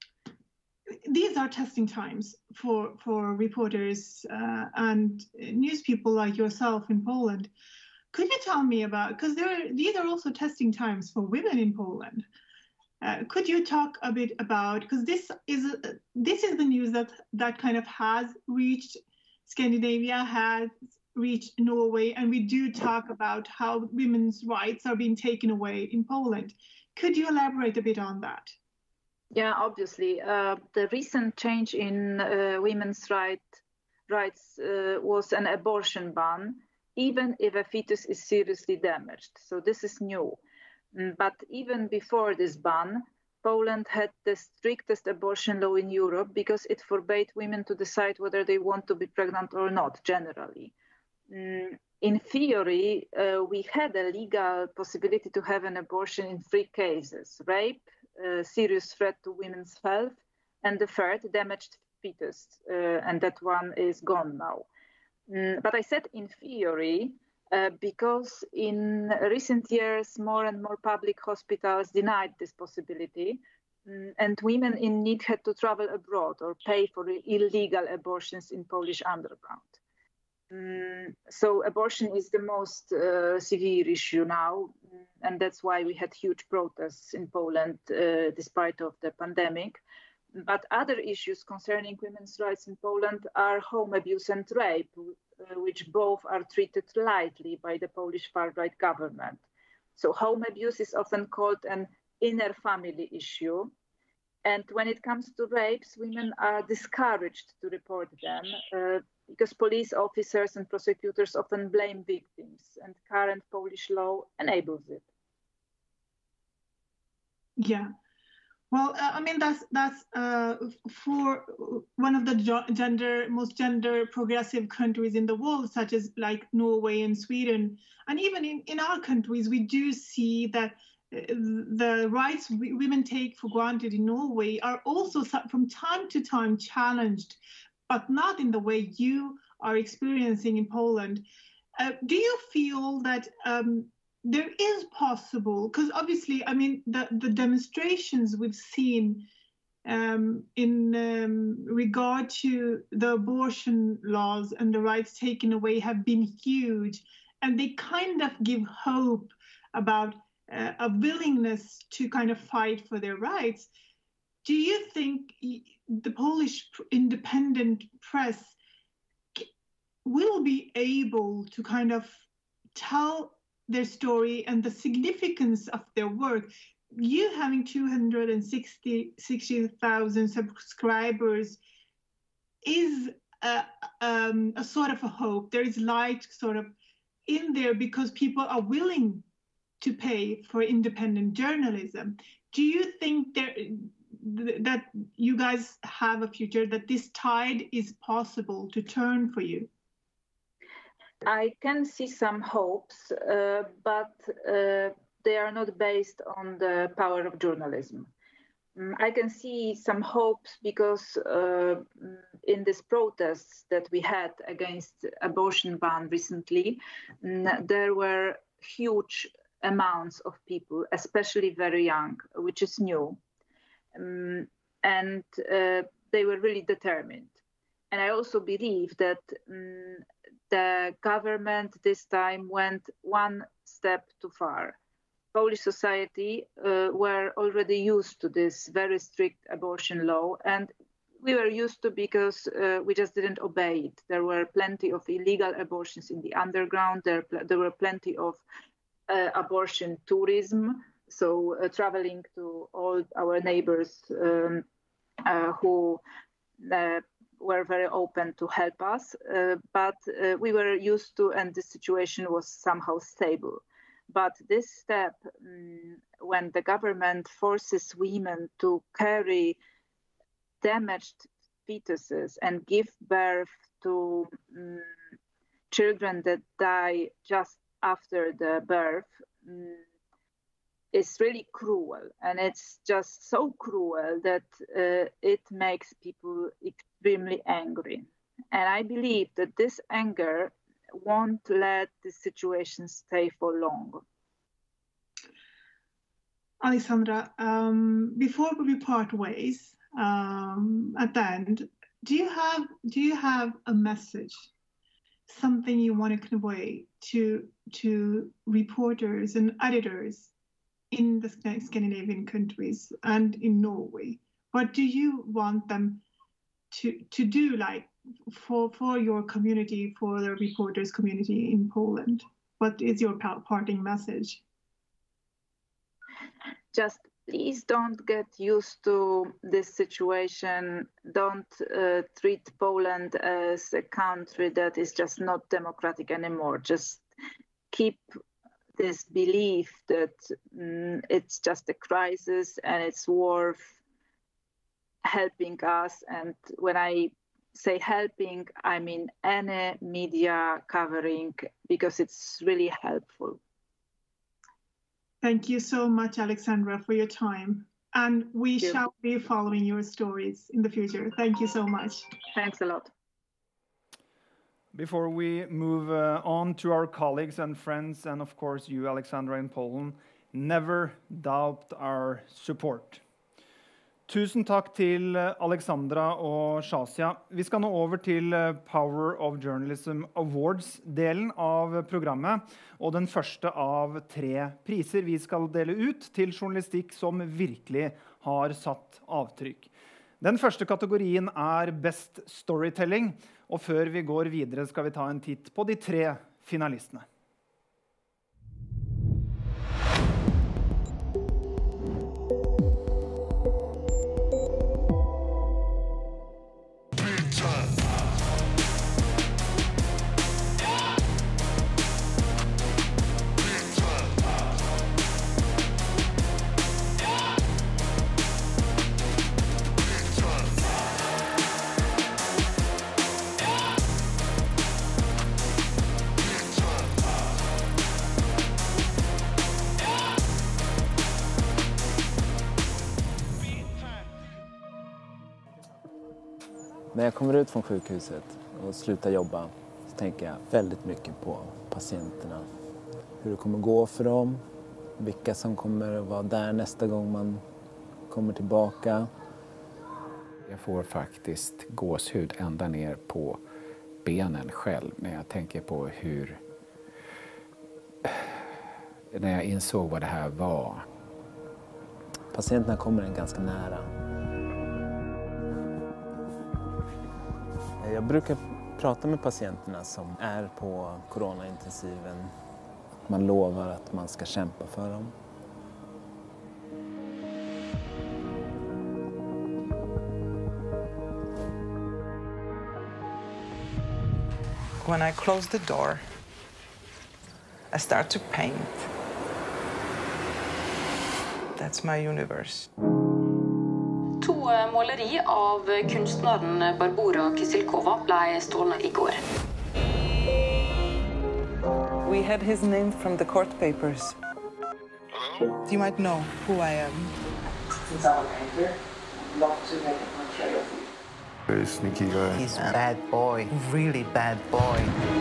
these are testing times for for reporters uh, and news people like yourself in Poland. Could you tell me about, because there these are also testing times for women in Poland. Uh, could you talk a bit about, because this is uh, this is the news that that kind of has reached Scandinavia, has reached Norway, and we do talk about how women's rights are being taken away in Poland. Could you elaborate a bit on that? Yeah, obviously, uh, the recent change in uh, women's right, rights uh, was an abortion ban, even if a fetus is seriously damaged. So this is new. But even before this ban, Poland had the strictest abortion law in Europe because it forbade women to decide whether they want to be pregnant or not, generally. In theory, uh, we had a legal possibility to have an abortion in three cases: rape, uh, serious threat to women's health, and the third, damaged fetus, uh, and that one is gone now. Mm, but I said in theory, uh, because in recent years, more and more public hospitals denied this possibility, mm, and women in need had to travel abroad or pay for illegal abortions in Polish underground. Mm, so abortion is the most uh, severe issue now, and that's why we had huge protests in Poland uh, despite of the pandemic. But other issues concerning women's rights in Poland are home abuse and rape, uh, which both are treated lightly by the Polish far-right government. So home abuse is often called an inner family issue. And when it comes to rapes, women are discouraged to report them uh, because police officers and prosecutors often blame victims, and current Polish law enables it. Yeah. Well, uh, I mean, that's that's uh, for one of the gender most gender progressive countries in the world, such as like Norway and Sweden. And even in, in our countries, we do see that uh, the rights we, women take for granted in Norway are also from time to time challenged, but not in the way you are experiencing in Poland. Uh, do you feel that um, there is possible, because obviously, I mean, the, the demonstrations we've seen um, in um, regard to the abortion laws and the rights taken away have been huge, and they kind of give hope about uh, a willingness to kind of fight for their rights. Do you think the Polish independent press will be able to kind of tell their story and the significance of their work? You having two hundred sixty thousand subscribers is a, um, a sort of a hope. There is light sort of in there because people are willing to pay for independent journalism. Do you think there, that you guys have a future, that this tide is possible to turn for you? I can see some hopes, uh, but uh, they are not based on the power of journalism. Um, I can see some hopes because uh, in these protests that we had against abortion ban recently, um, there were huge amounts of people, especially very young, which is new. Um, and uh, they were really determined. And I also believe that um, the government this time went one step too far. Polish society uh, were already used to this very strict abortion law, and we were used to because uh, we just didn't obey it. There were plenty of illegal abortions in the underground. There, there were plenty of uh, abortion tourism, so uh, traveling to all our neighbors um, uh, who uh, were very open to help us. Uh, but uh, we were used to, and the situation was somehow stable. But this step, um, when the government forces women to carry damaged fetuses and give birth to um, children that die just after the birth, um, is really cruel. And it's just so cruel that uh, it makes people extremely angry. And I believe that this anger won't let the situation stay for long. Alexandra, um, before we part ways um, at the end, do you have do you have a message, something you want to convey to to reporters and editors in the Scandinavian countries and in Norway? What do you want them to to do, like for for your community, for the reporters community in Poland? What is your parting message? Just please don't get used to this situation. Don't uh, treat Poland as a country that is just not democratic anymore. Just keep this belief that um, it's just a crisis and it's worth helping us. And when I say helping, I mean any media covering, because it's really helpful. Thank you so much, Alexandra, for your time. And we shall be following your stories in the future. Thank you so much. Thanks a lot. Before we move uh, on to our colleagues and friends, and of course you, Alexandra, in Poland, never doubt our support. Tusen takk til Alexandra og Shazia. Vi skal nå over til Power of Journalism Awards-delen av programmet, og den første av tre priser vi skal dele ut til journalistikk som virkelig har satt avtrykk. Den første kategorien er Best Storytelling, og før vi går videre skal vi ta en titt på de tre finalistene. När jag kommer ut från sjukhuset och slutar jobba så tänker jag väldigt mycket på patienterna. Hur det kommer gå för dem, vilka som kommer att vara där nästa gång man kommer tillbaka. Jag får faktiskt gåshud ända ner på benen själv när jag tänker på hur... När jag insåg vad det här var. Patienterna kommer en ganska nära. Jag brukar prata med patienterna som är på coronaintensiven. Man lovar att man ska kämpa för dem. When I close the door, I start to paint. That's my universe. To måleri av kunstneren Barbora Kysilkova ble stålnet I går. We had his name from the court papers. You might know who I am. Since I'm an actor, I'd love to make a portrait of you. Very sneaky guy. He's a bad boy, really bad boy.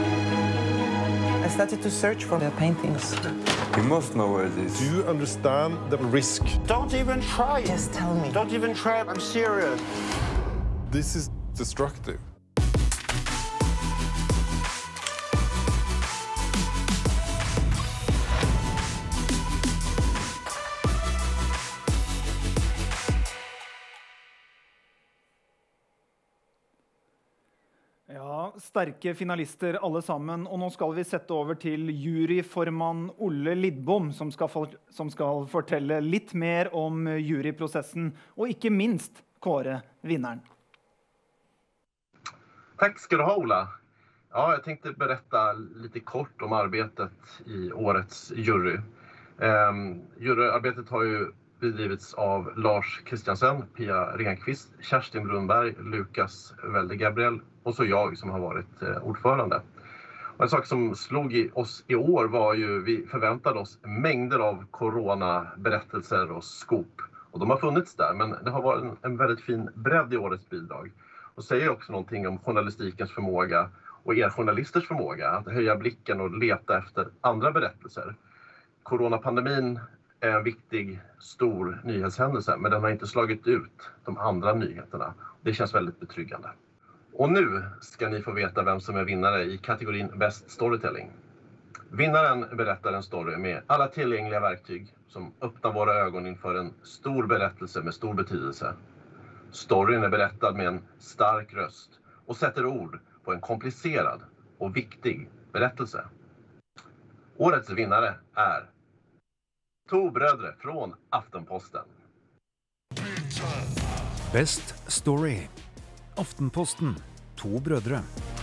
I started to search for the paintings. You must know where it is. Do you understand the risk? Don't even try. Just tell me. Don't even try. I'm serious. This is destructive. Ja, sterke finalister alle sammen, og nå skal vi sette over til juryformann Olle Lidbom, som skal, for, som skal fortelle litt mer om juryprosessen, og ikke minst kåre vinneren. Tack ska du ha, Ola. Ja, jag tänkte berätta lite kort om arbetet i årets jury. Um, juryarbetet har ju bedrivits av Lars Kristiansen, Pia Renqvist, Kerstin Brunberg, Lukas Welde Gabriel och så jag som har varit eh, ordförande. Och en sak som slog i oss i år var ju vi förväntade oss mängder av coronaberättelser och skop. Och de har funnits där, men det har varit en, en väldigt fin bredd i årets bidrag. Och säger också någonting om journalistikens förmåga och er journalisters förmåga att höja blicken och leta efter andra berättelser. Coronapandemin är en viktig, stor nyhetshändelse, men den har inte slagit ut de andra nyheterna. Det känns väldigt betryggande. Och nu ska ni få veta vem som är vinnare i kategorin Best Storytelling. Vinnaren berättar en story med alla tillgängliga verktyg som öppnar våra ögon inför en stor berättelse med stor betydelse. Storyn är berättad med en stark röst och sätter ord på en komplicerad och viktig berättelse. Årets vinnare är To brødre från Aftenposten. Best Story. Aftenposten. To brødre.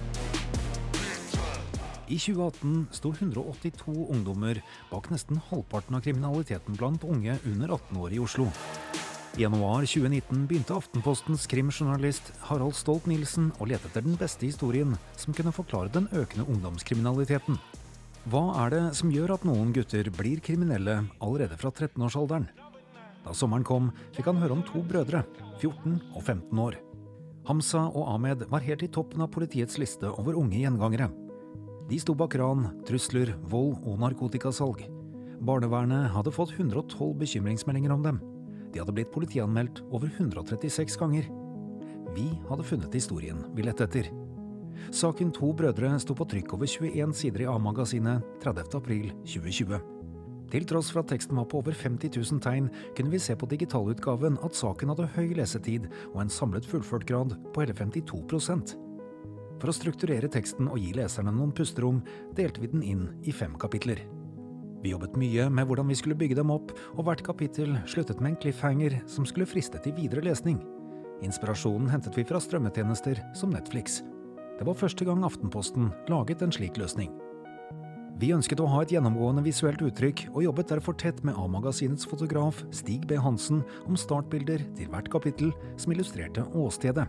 I tjue atten sto hundre åttito ungdommer bak nesten halvparten av kriminaliteten blant unge under atten år i Oslo. I januar tjue nitten begynte Aftenpostens krimjournalist Harald Stolt-Nielsen å lete etter den beste historien som kunne forklare den økende ungdomskriminaliteten. Hva er det som gjør at noen gutter blir kriminelle allerede fra trettenårsalderen? Da sommeren kom, fikk han høre om to brødre, fjorten og femten år. Hamza og Ahmed var helt i toppen av politiets liste over unge gjengangere. De sto bak ran, trusler, vold og narkotikasalg. Barnevernet hadde fått hundre og tolv bekymringsmeldinger om dem. De hadde blitt politianmeldt over hundre og trettiseks ganger. Vi hadde funnet historien vi lette etter. Saken To brødre sto på trykk over tjueen sider i A-magasinet tredivte april tjue tjue. Til tross for at teksten var på over femti tusen tegn, kunne vi se på digitalutgaven at saken hadde høy lesetid og en samlet fullførtgrad på hele femtito prosent. For å strukturere teksten og gi leserne noen pusterom, delte vi den inn i fem kapitler. Vi jobbet mye med hvordan vi skulle bygge dem opp, og hvert kapittel sluttet med en cliffhanger som skulle friste til videre lesning. Inspirasjonen hentet vi fra strømmetjenester som Netflix. Det var første gang Aftenposten laget en slik løsning. Vi ønsket å ha et gjennomgående visuelt uttrykk, og jobbet derfor tett med A-magasinets fotograf Stig B. Hansen om startbilder til hvert kapittel som illustrerte åstedet.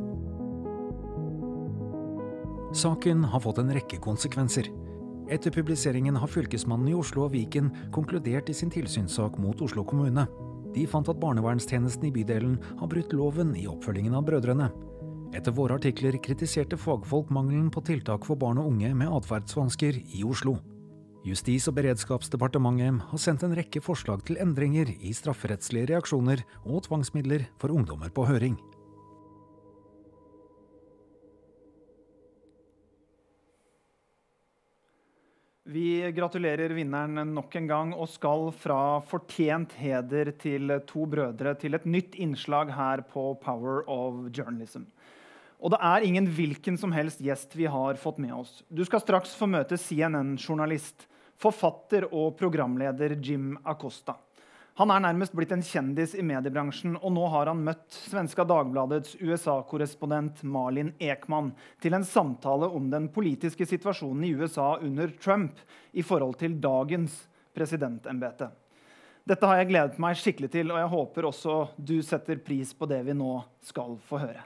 Saken har fått en rekke konsekvenser. Etter publiseringen har fylkesmannen i Oslo og Viken konkludert i sin tilsynssak mot Oslo kommune. De fant at barnevernstjenesten i bydelen har brutt loven i oppfølgingen av brødrene. Etter våre artikler kritiserte fagfolk mangelen på tiltak for barn og unge med atferdsvansker i Oslo. Justis- og beredskapsdepartementet har sendt en rekke forslag til endringer i strafferettslige reaksjoner og tvangsmidler for ungdommer på høring. Vi gratulerer vinneren nok en gang og skal fra fortjent heder til To brødre til et nytt innslag her på Power of Journalism. Og det er ingen hvilken som helst gjest vi har fått med oss. Du skal straks få møte C N N-journalist, forfatter og programleder Jim Acosta. Han er nærmest blitt en kjendis i mediebransjen, og nå har han møtt Svenska Dagbladets U S A-korrespondent Malin Ekman til en samtale om den politiske situasjonen i U S A under Trump i forhold til dagens presidentembete. Dette har jeg gledet meg skikkelig til, og jeg håper også du setter pris på det vi nå skal få høre.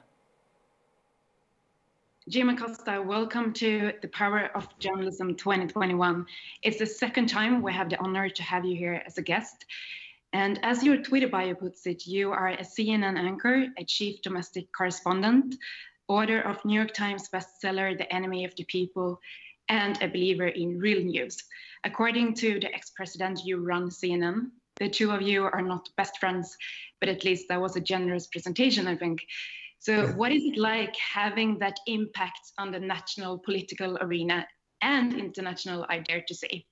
Jim Acosta, welcome to the Power of Journalism twenty twenty-one. It's the second time we have the honor to have you here as a guest. And as your Twitter bio puts it, you are a C N N anchor, a chief domestic correspondent, author of New York Times bestseller, The Enemy of the People, and a believer in real news. According to the ex-president, you run C N N. The two of you are not best friends, but at least that was a generous presentation, I think. So what is it like having that impact on the national political arena and international, I dare to say?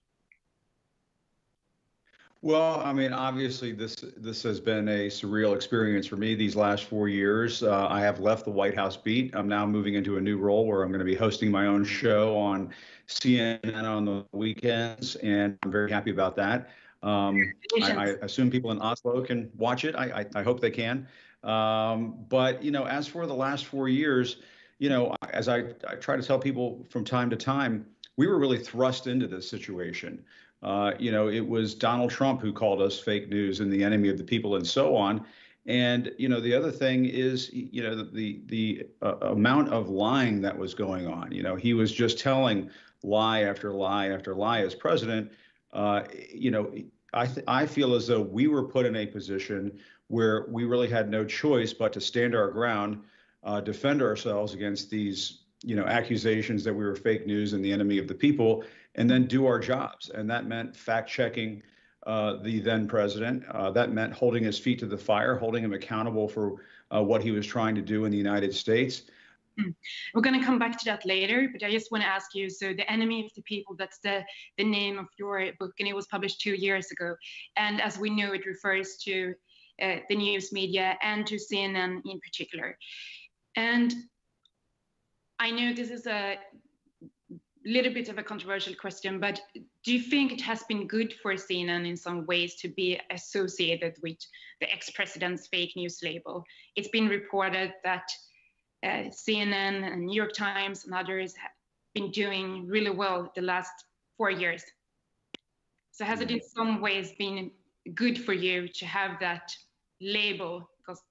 Well, I mean, obviously, this this has been a surreal experience for me these last four years. Uh, I have left the White House beat. I'm now moving into a new role where I'm going to be hosting my own show on C N N on the weekends, and I'm very happy about that. Um, I, I assume people in Oslo can watch it. I, I, I hope they can. Um, but, you know, as for the last four years, you know, as I, I try to tell people from time to time, we were really thrust into this situation. Uh, you know, it was Donald Trump who called us fake news and the enemy of the people and so on. And, you know, the other thing is, you know, the the uh, amount of lying that was going on. You know, he was just telling lie after lie after lie as president. Uh, you know, I, th- I feel as though we were put in a position where we really had no choice but to stand our ground, uh, defend ourselves against these, you know, accusations that we were fake news and the enemy of the people, and then do our jobs. And that meant fact checking uh, the then president. Uh, that meant holding his feet to the fire, holding him accountable for uh, what he was trying to do in the United States. Mm. We're going to come back to that later, but I just want to ask you, so the enemy of the people, that's the, the name of your book, and it was published two years ago. And as we know, it refers to uh, the news media and to C N N in particular. And I know this is a little bit of a controversial question, but do you think it has been good for C N N in some ways to be associated with the ex-president's fake news label? It's been reported that uh, C N N and New York Times and others have been doing really well the last four years. So has it in some ways been good for you to have that label? Because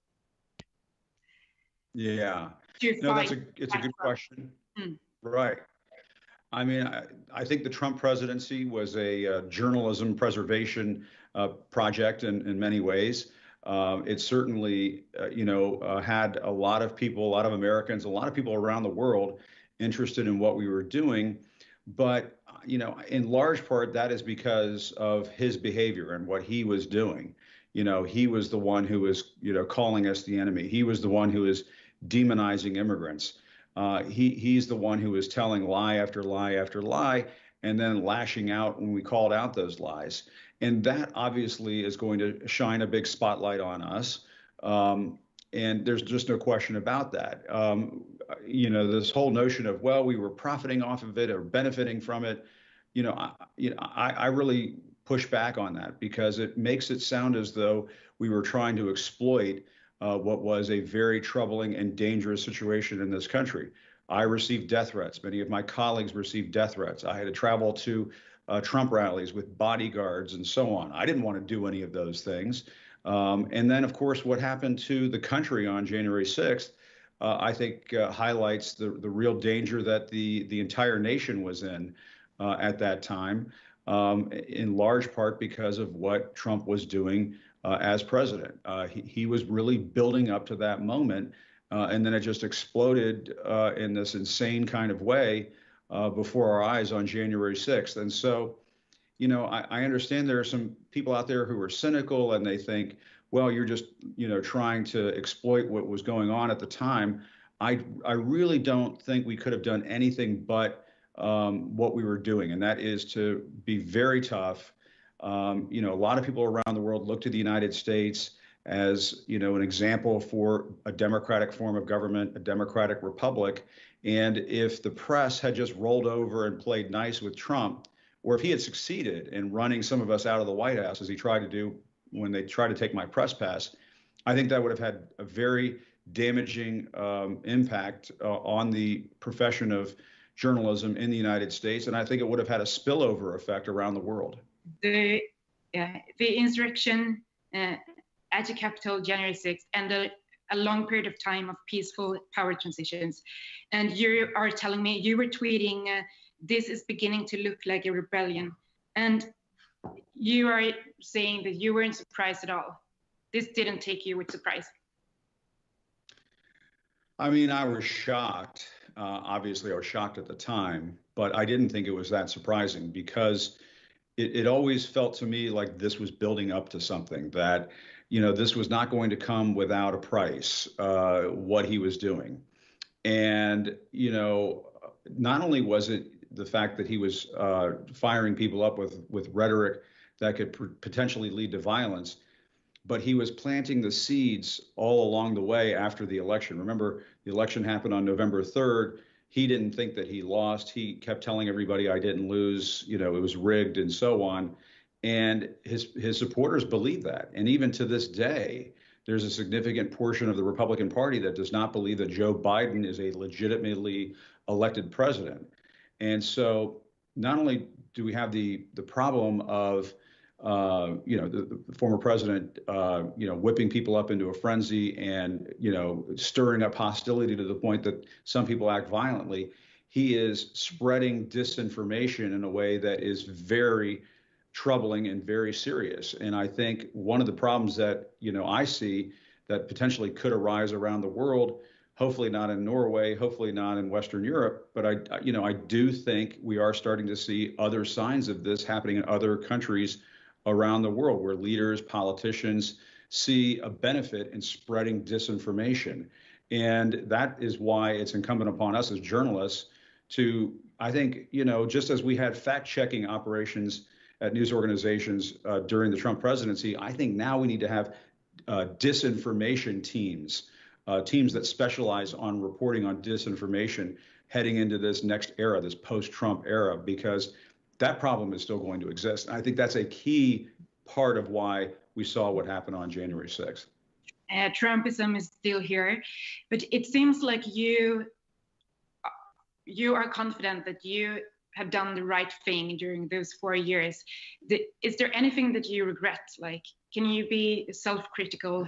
yeah, no, that's a it's a good question. Mm. Right. I mean, I, I think the Trump presidency was a uh, journalism preservation uh, project in, in many ways. Um, it certainly, uh, you know, uh, had a lot of people, a lot of Americans, a lot of people around the world interested in what we were doing. But, you know, in large part, that is because of his behavior and what he was doing. You know, he was the one who was, you know, calling us the enemy. He was the one who was demonizing immigrants. Uh, he he's the one who was telling lie after lie after lie, and then lashing out when we called out those lies. And that obviously is going to shine a big spotlight on us. Um, and there's just no question about that. Um, you know, this whole notion of, well, we were profiting off of it or benefiting from it. You know, I, you know, I, I really push back on that because it makes it sound as though we were trying to exploit Uh, what was a very troubling and dangerous situation in this country. I received death threats. Many of my colleagues received death threats. I had to travel to uh, Trump rallies with bodyguards and so on. I didn't want to do any of those things. Um, and then, of course, what happened to the country on January sixth, uh, I think uh, highlights the, the real danger that the, the entire nation was in uh, at that time, um, in large part because of what Trump was doing Uh, as president. Uh, he, he was really building up to that moment, uh, and then it just exploded uh, in this insane kind of way uh, before our eyes on January sixth. And so, you know, I, I understand there are some people out there who are cynical and they think, well, you're just, you know, trying to exploit what was going on at the time. I, I really don't think we could have done anything but um, what we were doing, and that is to be very tough. Um, you know, a lot of people around the world look to the United States as, you know, an example for a democratic form of government, a democratic republic. And if the press had just rolled over and played nice with Trump, or if he had succeeded in running some of us out of the White House, as he tried to do when they tried to take my press pass, I think that would have had a very damaging um, impact uh, on the profession of journalism in the United States. And I think it would have had a spillover effect around the world. The, uh, the insurrection uh, at the Capitol January sixth and a, a long period of time of peaceful power transitions. And you are telling me, you were tweeting, uh, this is beginning to look like a rebellion. And you are saying that you weren't surprised at all. This didn't take you with surprise. I mean, I was shocked. Uh, obviously, I was shocked at the time, but I didn't think it was that surprising because It, it always felt to me like this was building up to something, that, you know, this was not going to come without a price, uh, what he was doing. And, you know, not only was it the fact that he was uh, firing people up with, with rhetoric that could p- potentially lead to violence, but he was planting the seeds all along the way after the election. Remember, the election happened on November third. He didn't think that he lost. He kept telling everybody, I didn't lose, you know, it was rigged and so on. And his his supporters believe that. And even to this day, there's a significant portion of the Republican Party that does not believe that Joe Biden is a legitimately elected president. And so not only do we have the the problem of uh, you know, the, the former president, uh, you know, whipping people up into a frenzy and, you know, stirring up hostility to the point that some people act violently. He is spreading disinformation in a way that is very troubling and very serious. And I think one of the problems that, you know, I see that potentially could arise around the world, hopefully not in Norway, hopefully not in Western Europe, but I, you know, I do think we are starting to see other signs of this happening in other countries around the world where leaders, politicians see a benefit in spreading disinformation. And that is why it's incumbent upon us as journalists to, I think, you know, just as we had fact-checking operations at news organizations uh, during the Trump presidency, I think now we need to have uh, disinformation teams, uh, teams that specialize on reporting on disinformation heading into this next era, this post-Trump era, because that problem is still going to exist. And I think that's a key part of why we saw what happened on January sixth. Uh, Trumpism is still here, but it seems like you you are confident that you have done the right thing during those four years. The, is there anything that you regret? Like, can you be self-critical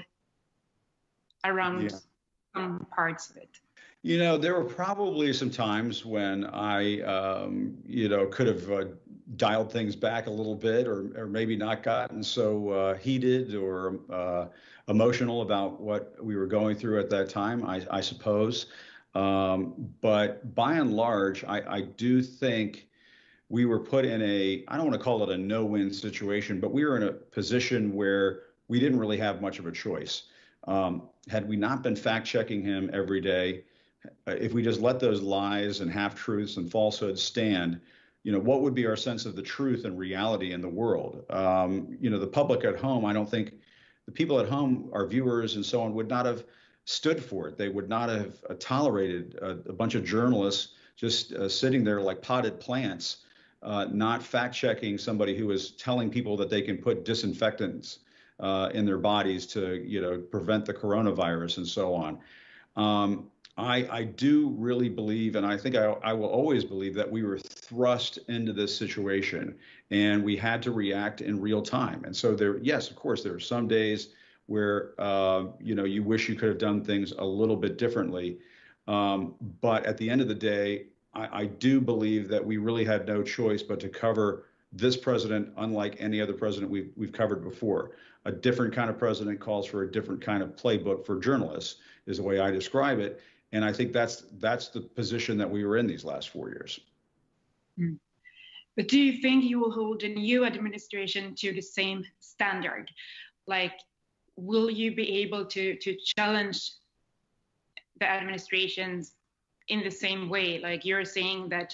around Yeah. some parts of it? You know, there were probably some times when I, um, you know, could have uh, dialed things back a little bit, or, or maybe not gotten so uh, heated or uh, emotional about what we were going through at that time, I, I suppose. Um, but by and large, I, I do think we were put in a, I don't want to call it a no-win situation, but we were in a position where we didn't really have much of a choice. Um, had we not been fact-checking him every day, if we just let those lies and half-truths and falsehoods stand, you know, what would be our sense of the truth and reality in the world? Um, you know, the public at home, I don't think the people at home, our viewers and so on, would not have stood for it. They would not have uh, tolerated a, a bunch of journalists just uh, sitting there like potted plants, uh, not fact-checking somebody who is telling people that they can put disinfectants uh, in their bodies to, you know, prevent the coronavirus and so on. Um, I, I do really believe, and I think I, I will always believe, that we were thrust into this situation and we had to react in real time. And so there, yes, of course, there are some days where, uh, you know, you wish you could have done things a little bit differently. Um, but at the end of the day, I, I do believe that we really had no choice but to cover this president, unlike any other president we've, we've covered before. A different kind of president calls for a different kind of playbook for journalists, is the way I describe it. And I think that's that's the position that we were in these last four years. Mm. But do you think you will hold a new administration to the same standard? Like, will you be able to, to challenge the administrations in the same way? Like, you're saying that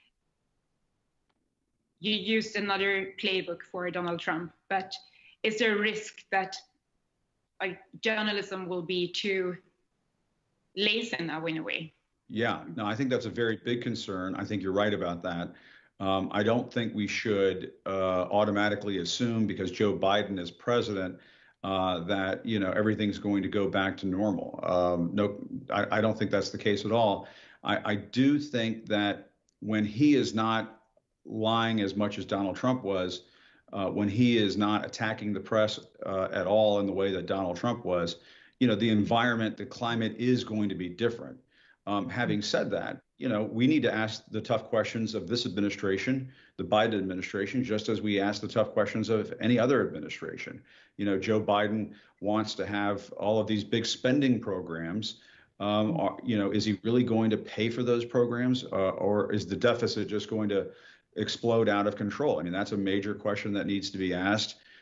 you used another playbook for Donald Trump, but is there a risk that like journalism will be too lazy now in a way? Yeah, no, I think that's a very big concern. I think you're right about that. Um, I don't think we should uh, automatically assume because Joe Biden is president uh, that, you know, everything's going to go back to normal. Um, no, I, I don't think that's the case at all. I, I do think that when he is not lying as much as Donald Trump was, uh, when he is not attacking the press uh, at all in the way that Donald Trump was, you know, the environment, the climate is going to be different. Um, having said that, you know, we need to ask the tough questions of this administration, the Biden administration, just as we ask the tough questions of any other administration. You know, Joe Biden wants to have all of these big spending programs. Um, are, you know, is he really going to pay for those programs, uh, or is the deficit just going to explode out of control? I mean, that's a major question that needs to be asked.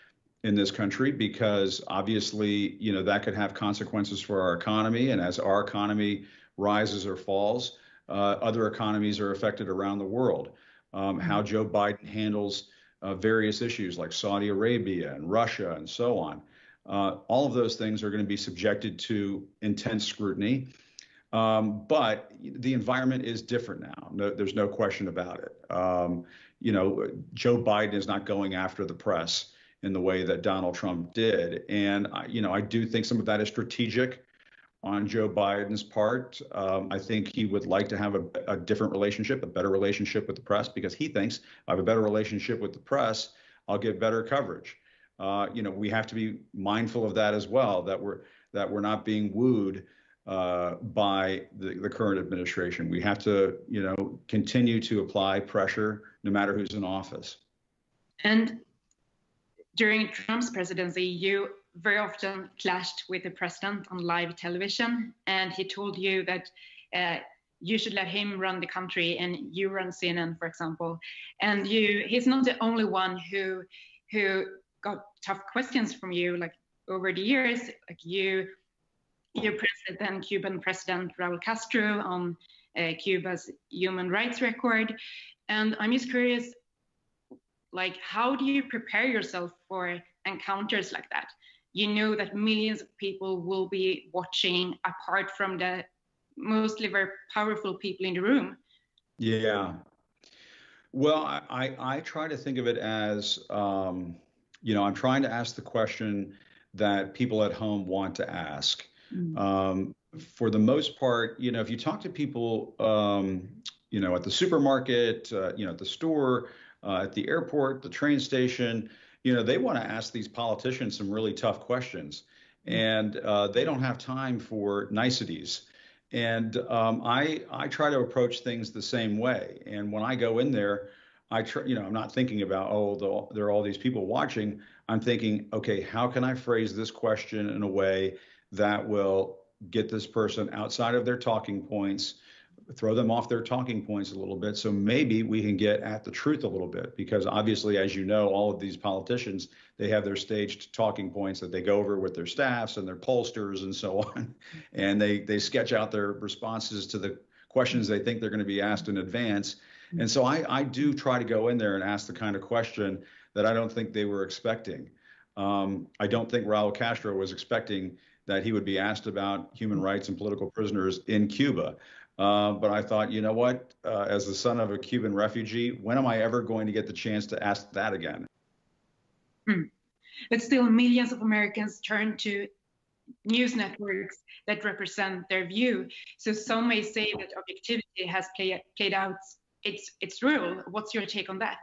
in this country because obviously, you know, that could have consequences for our economy. And as our economy rises or falls, uh, other economies are affected around the world. Um, how Joe Biden handles uh, various issues like Saudi Arabia and Russia and so on. Uh, all of those things are going to be subjected to intense scrutiny. Um, but the environment is different now. No, there's no question about it. Um, you know, Joe Biden is not going after the press in the way that Donald Trump did. And, I, you know, I do think some of that is strategic on Joe Biden's part. Um, I think he would like to have a, a different relationship, a better relationship with the press, because he thinks if I have a better relationship with the press, I'll get better coverage. Uh, you know, we have to be mindful of that as well, that we're that we're not being wooed uh, by the, the current administration. We have to, you know, continue to apply pressure no matter who's in office. And during Trump's presidency, you very often clashed with the president on live television, and he told you that uh, you should let him run the country and you run C N N, for example. And you, he's not the only one who who got tough questions from you, like over the years. Like you, you pressed then Cuban President Raul Castro on uh, Cuba's human rights record, and I'm just curious, like, how do you prepare yourself for encounters like that? You know that millions of people will be watching apart from the mostly very powerful people in the room. Yeah. Well, I, I, I try to think of it as, um, you know, I'm trying to ask the question that people at home want to ask. Mm. Um, for the most part, you know, if you talk to people, um, you know, at the supermarket, uh, you know, at the store, uh, at the airport, the train station, you know, they want to ask these politicians some really tough questions, and uh, they don't have time for niceties. And um, I I try to approach things the same way. And when I go in there, I try, you know, I'm not thinking about, oh, the, there are all these people watching. I'm thinking, okay, how can I phrase this question in a way that will get this person outside of their talking points, throw them off their talking points a little bit, so maybe we can get at the truth a little bit. Because obviously, as you know, all of these politicians, they have their staged talking points that they go over with their staffs and their pollsters and so on, and they they sketch out their responses to the questions they think they're going to be asked in advance. And so I, I do try to go in there and ask the kind of question that I don't think they were expecting. Um, I don't think Raul Castro was expecting that he would be asked about human rights and political prisoners in Cuba. Uh, but I thought, you know what, uh, as the son of a Cuban refugee, when am I ever going to get the chance to ask that again? Hmm. But still, millions of Americans turn to news networks that represent their view. So some may say that objectivity has play, played out its its role. What's your take on that?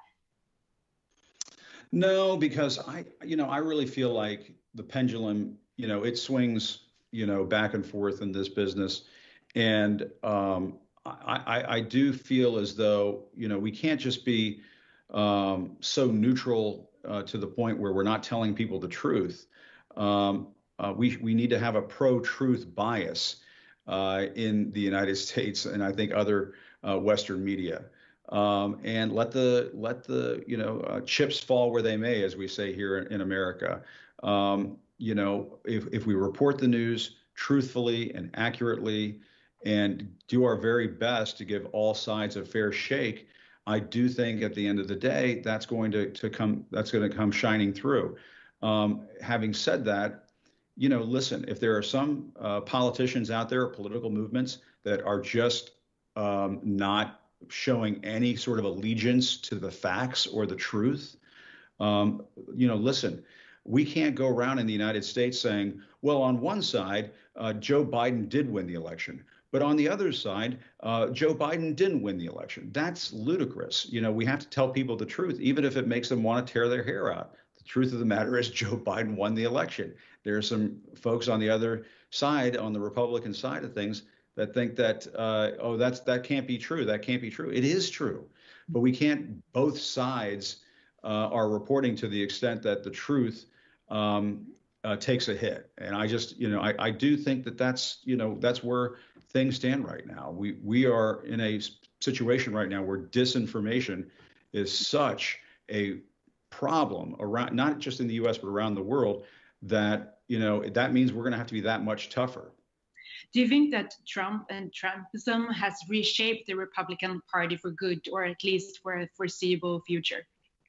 No, because I, you know, I really feel like the pendulum, you know, it swings, you know, back and forth in this business. And um, I, I, I do feel as though, you know, we can't just be um, so neutral uh, to the point where we're not telling people the truth. Um, uh, we, we need to have a pro-truth bias uh, in the United States and I think other uh, Western media. Um, and let the let the you know uh, chips fall where they may, as we say here in, in America. Um, you know, if if we report the news truthfully and accurately, and do our very best to give all sides a fair shake, I do think at the end of the day that's going to to come that's going to come shining through. Um, having said that, you know, listen, if there are some uh, politicians out there, political movements that are just um, not showing any sort of allegiance to the facts or the truth, um, you know, listen, we can't go around in the United States saying, well, on one side, uh, Joe Biden did win the election, but on the other side, uh, Joe Biden didn't win the election. That's ludicrous. You know, we have to tell people the truth, even if it makes them want to tear their hair out. The truth of the matter is Joe Biden won the election. There are some folks on the other side, on the Republican side of things, that think that, uh, oh, that's that can't be true. That can't be true. It is true. But we can't, both sides uh, are reporting to the extent that the truth um, uh, takes a hit. And I just, you know, I, I do think that that's, you know, that's where things stand right now. We, we are in a situation right now where disinformation is such a problem around, not just in the U S, but around the world, that, you know, that means we're going to have to be that much tougher. Do you think that Trump and Trumpism has reshaped the Republican Party for good, or at least for a foreseeable future?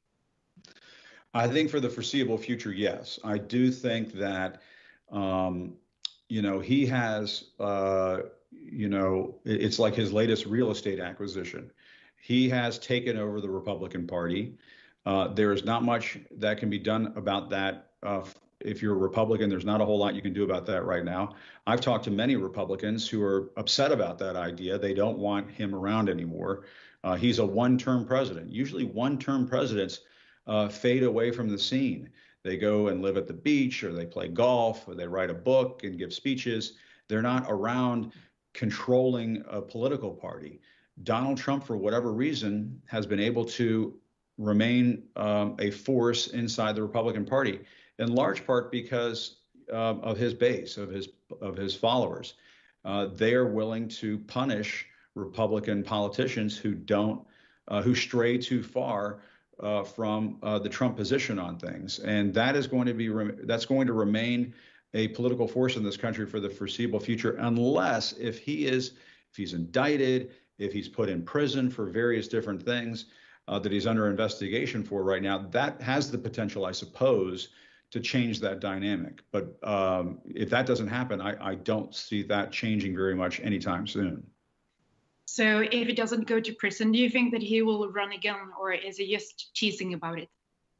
I think for the foreseeable future, yes. I do think that, um, you know, he has, uh, you know, it's like his latest real estate acquisition. He has taken over the Republican Party. Uh, there is not much that can be done about that. Uh, if you're a Republican, there's not a whole lot you can do about that right now. I've talked to many Republicans who are upset about that idea. They don't want him around anymore. Uh, he's a one-term president. Usually one-term presidents uh, fade away from the scene. They go and live at the beach, or they play golf, or they write a book and give speeches. They're not around controlling a political party. Donald Trump, for whatever reason, has been able to remain um, a force inside the Republican Party, in large part because uh, of his base, of his of his followers. Uh, they are willing to punish Republican politicians who don't, uh, who stray too far uh, from uh, the Trump position on things, and that is going to be that's going to remain a political force in this country for the foreseeable future, unless if he is if he's indicted, if he's put in prison for various different things uh, that he's under investigation for right now. That has the potential, I suppose, to change that dynamic. But um, if that doesn't happen, I, I don't see that changing very much anytime soon. So if he doesn't go to prison, do you think that he will run again, or is he just teasing about it?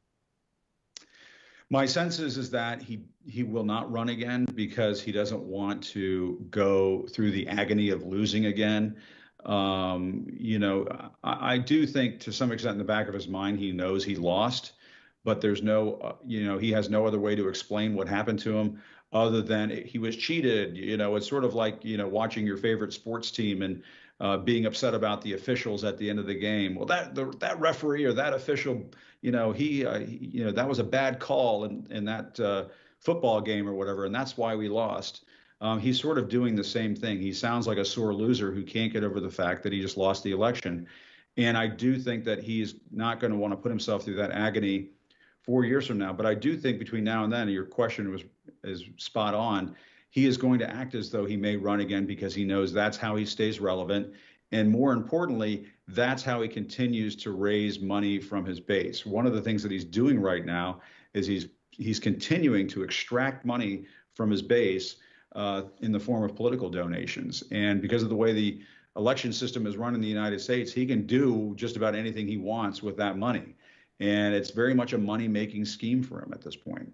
My sense is, is that he he will not run again because he doesn't want to go through the agony of losing again. Um, you know, I, I do think to some extent in the back of his mind, he knows he lost, but there's no, uh, you know, he has no other way to explain what happened to him other than he was cheated. You know, it's sort of like, you know, watching your favorite sports team and uh, being upset about the officials at the end of the game. Well, that the, that referee or that official, you know, he, uh, he, you know, that was a bad call in, in that uh, football game or whatever, and that's why we lost. Um, he's sort of doing the same thing. He sounds like a sore loser who can't get over the fact that he just lost the election. And I do think that he's not going to want to put himself through that agony four years from now. But I do think between now and then, your question was is spot on. He is going to act as though he may run again because he knows that's how he stays relevant. And more importantly, that's how he continues to raise money from his base. One of the things that he's doing right now is he's he's continuing to extract money from his base uh, in the form of political donations. And because of the way the election system is run in the United States, he can do just about anything he wants with that money. And it's very much a money-making scheme for him at this point.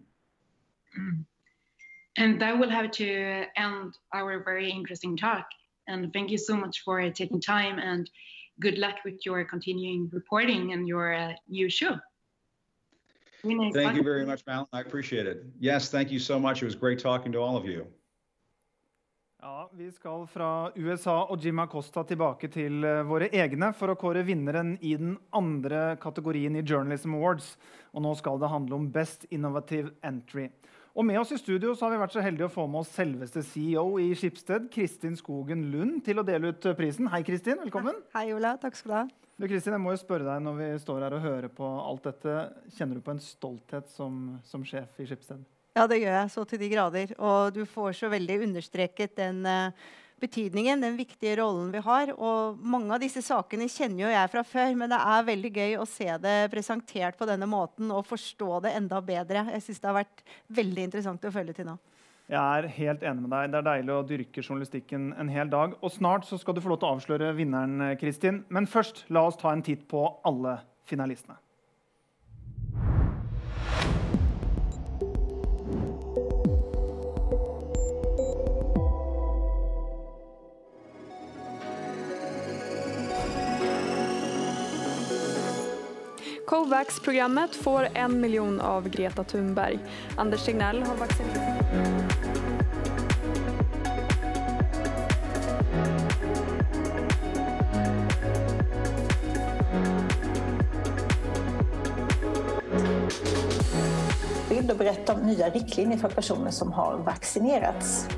And that will have to end our very interesting talk. And thank you so much for taking time, and good luck with your continuing reporting and your uh, new show. Really Thank fun. you very much, Malin. I appreciate it. Yes, thank you so much. It was great talking to all of you. Ja, vi skal fra U S A og Jim Acosta tilbake til våre egne for å kåre vinneren i den andre kategorien i Journalism Awards. Og nå skal det handle om Best Innovative Entry. Og med oss i studio så har vi vært så heldige å få med oss selveste C E O i Schibsted, Kristin Skogen Lund, til å dele ut prisen. Hei Kristin, velkommen. Hei Ola, takk skal du ha. Du Kristin, jeg må jo spørre deg når vi står her og hører på alt dette, kjenner du på en stolthet som, som sjef i Schibsted? Ja, det gjør jeg så til de grader, og du får så veldig understreket den uh, betydningen, den viktige rollen vi har, og mange av disse sakene kjenner jo jeg fra før, men det er veldig gøy å se det presentert på denne måten og forstå det enda bedre. Jeg synes det har vært veldig interessant å følge til nå. Jeg er helt enig med deg. Det er deilig å dyrke journalistikken en hel dag, og snart så skal du få lov til å avsløre vinneren, Kristin. Men først, la oss ta en titt på alle finalistene. Covax-programmet får en miljon av Greta Thunberg. Anders Tegnell har vaccinerat. Vill du berätta om nya riktlinjer för personer som har vaccinerats?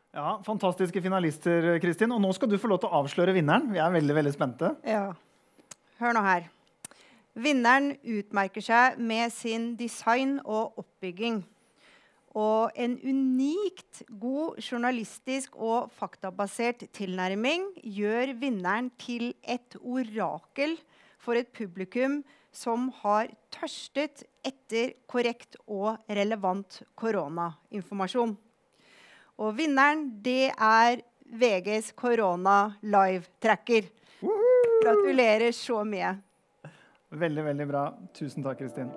Ja, fantastiske finalister, Kristin. Og nå skal du få lov til å avsløre vinneren. Vi er veldig, veldig spente. Ja. Hør nå her. Vinneren utmerker seg med sin design og oppbygging. Og en unikt god journalistisk og faktabasert tilnærming gjør vinneren til et orakel for et publikum som har tørstet etter korrekt og relevant koronainformasjon. Og vinneren, det er V G's Korona Live-tracker. Gratulerer så mye. Veldig, veldig bra. Tusen takk, Kristin.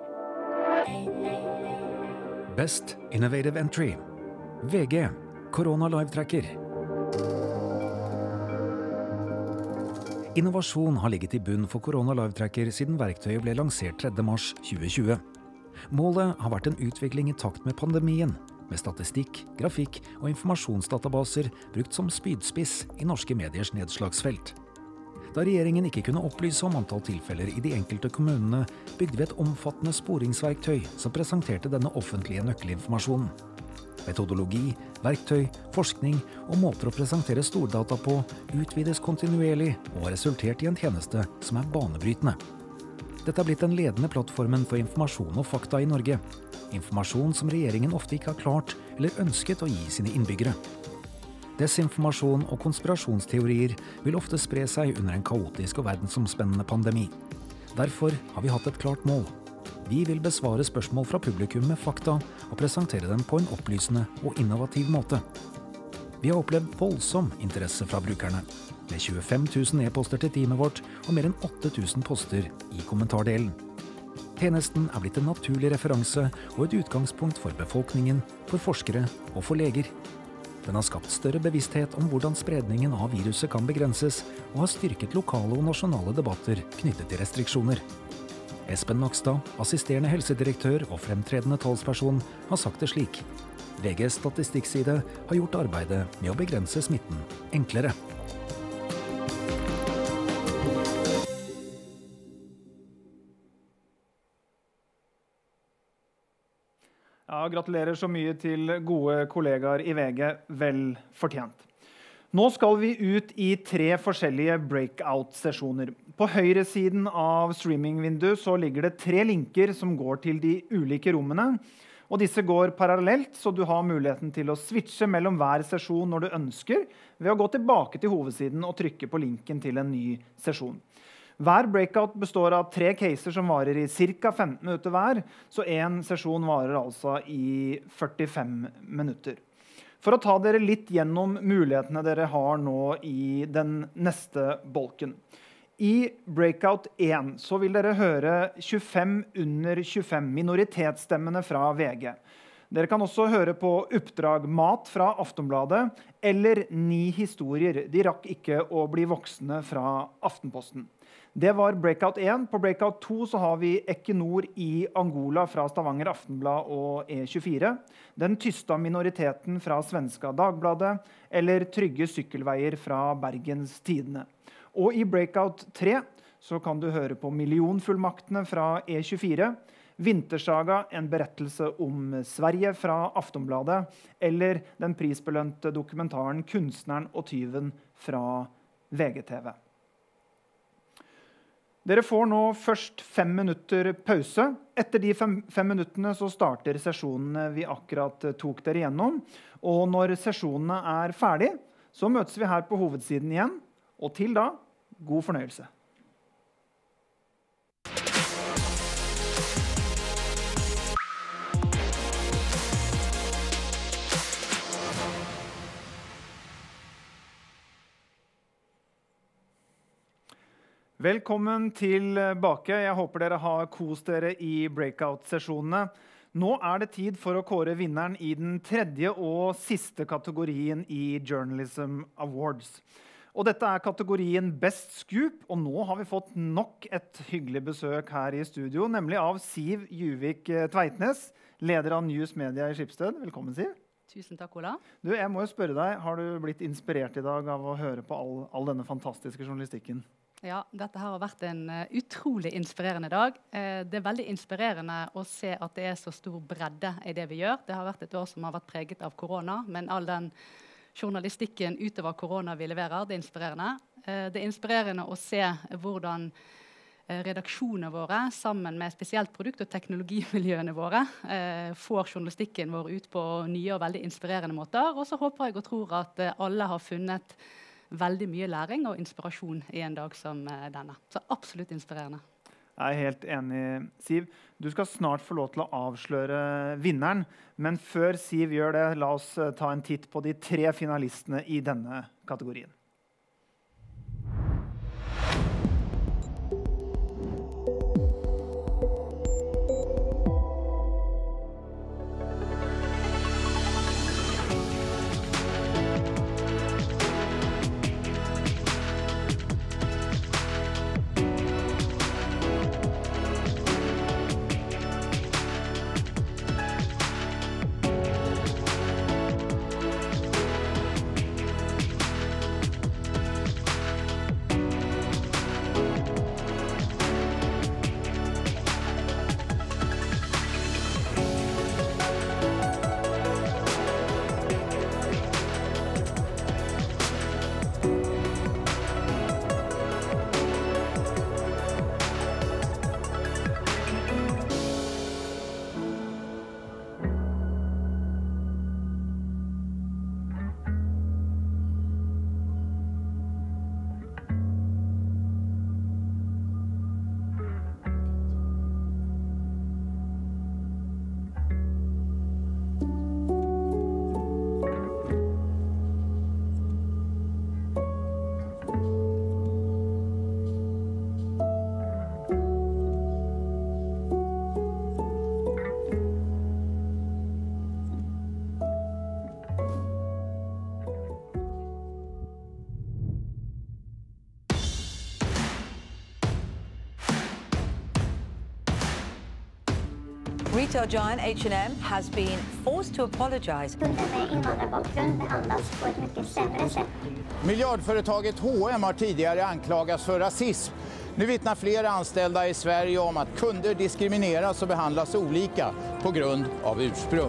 Best Innovative Entry. V G. Korona Live-tracker. Innovasjon har ligget i bunn for Korona Live-tracker siden verktøyet ble lansert tredje mars tjue tjue. Målet har vært en utvikling i takt med pandemien, med statistikk, grafikk og informasjonsdatabaser brukt som spydspiss i norske mediers nedslagsfelt. Da regjeringen ikke kunne opplyse om antall tilfeller i de enkelte kommunene, bygde vi et omfattende sporingsverktøy som presenterte denne offentlige nøkkelinformasjonen. Metodologi, verktøy, forskning og måter å presentere stordata på utvides kontinuerlig og har resultert i en tjeneste som er banebrytende. Dette har blitt den ledende plattformen for informasjon og fakta i Norge. Informasjon som regjeringen ofte ikke har klart eller ønsket å gi sine innbyggere. Desinformasjon og konspirasjonsteorier vil ofte spre seg under en kaotisk og verdensomspennende pandemi. Derfor har vi hatt et klart mål. Vi vil besvare spørsmål fra publikum med fakta og presentere dem på en opplysende og innovativ måte. Vi har opplevd voldsom interesse fra brukerne, med tjuefem tusen e-poster til teamet vårt og mer enn åtte tusen poster i kommentardelen. Tjenesten er blitt en naturlig referanse og et utgangspunkt for befolkningen, for forskere og for leger. Den har skapt større bevissthet om hvordan spredningen av viruset kan begrenses, og har styrket lokale og nasjonale debatter knyttet til restriksjoner. Espen Nakstad, assisterende helsedirektør og fremtredende talsperson, har sagt det slik. V G's statistikkside har gjort arbeidet med å begrense smitten enklere. Ja, gratulerer så mye til gode kollegaer i V G. Vel fortjent. Nå skal vi ut i tre forskjellige breakout-sesjoner. På høyresiden av streamingvinduet så ligger det tre linker som går til de ulike rommene. Og disse går parallelt, så du har muligheten til å switche mellom hver sesjon når du ønsker, ved å gå tilbake til hovedsiden og trykke på linken til en ny sesjon. Hver breakout består av tre caser som varer i ca. femten minutter hver, så en sesjon varer altså i førtifem minutter. For å ta dere litt gjennom mulighetene dere har nå i den neste bolken. I breakout én så vil dere høre tjuefem under tjuefem minoritetsstemmene fra V G. Dere kan også høre på Oppdrag Mat fra Aftonbladet, eller Ni historier. De rakk ikke å bli voksne fra Aftenposten. Det var breakout én. På breakout to så har vi Equinor i Angola fra Stavanger Aftenblad og E tjuefire. Den tysta minoriteten fra Svenska Dagbladet, eller Trygge sykkelveier fra Bergens Tidende. Og i breakout tre så kan du høre på Millionfullmaktene fra E tjuefire, Vintersaga, en berettelse om Sverige fra Aftonbladet, eller den prisbelønte dokumentaren Kunstneren og tyven fra V G T V. Dere får nå først fem minutter pause. Etter de fem, fem minuttene så starter sesjonene vi akkurat tok dere gjennom. Og når sesjonene er ferdig, så møtes vi her på hovedsiden igjen. Og til da, god fornøyelse. Velkommen tilbake. Jeg håper dere har kost dere i breakout-sesjonene. Nå er det tid for å kåre vinneren i den tredje og siste kategorien i Journalism Awards. Og dette er kategorien Best Scoop, og nå har vi fått nok et hyggelig besøk her i studio, nemlig av Siv Juvik Tveitnes, leder av News Media i Schibsted. Velkommen, Siv. Tusen takk, Ola. Du, jeg må jo spørre deg, har du blitt inspirert i dag av å høre på all, all denne fantastiske journalistikken? Ja, dette her har vært en uh, utrolig inspirerende dag. Uh, det er veldig inspirerende å se at det er så stor bredde i det vi gjør. Det har vært et år som har vært preget av korona, men all den journalistikken utover korona vi leverer. Det er inspirerende. Eh, det er inspirerende å se hvordan eh, redaksjonene våre, sammen med spesielt produkt- og teknologimiljøene våre, eh, får journalistikken vår ut på nye og veldig inspirerende måter. Og så håper jeg og tror at eh, alle har funnet veldig mye læring og inspirasjon i en dag som eh, denne. Så absolutt inspirerende. Jeg er helt enig, Siv. Du skal snart få lov til å avsløre vinneren. Men før Siv gjør det, la oss ta en titt på de tre finalistene i denne kategorien. Retail giant H and M has been forced to apologize. Miljardföretaget H och M har tidigare anklagats för rasism. Nu vittnar flera anställda i Sverige om att kunder diskrimineras och behandlas olika på grund av ursprung.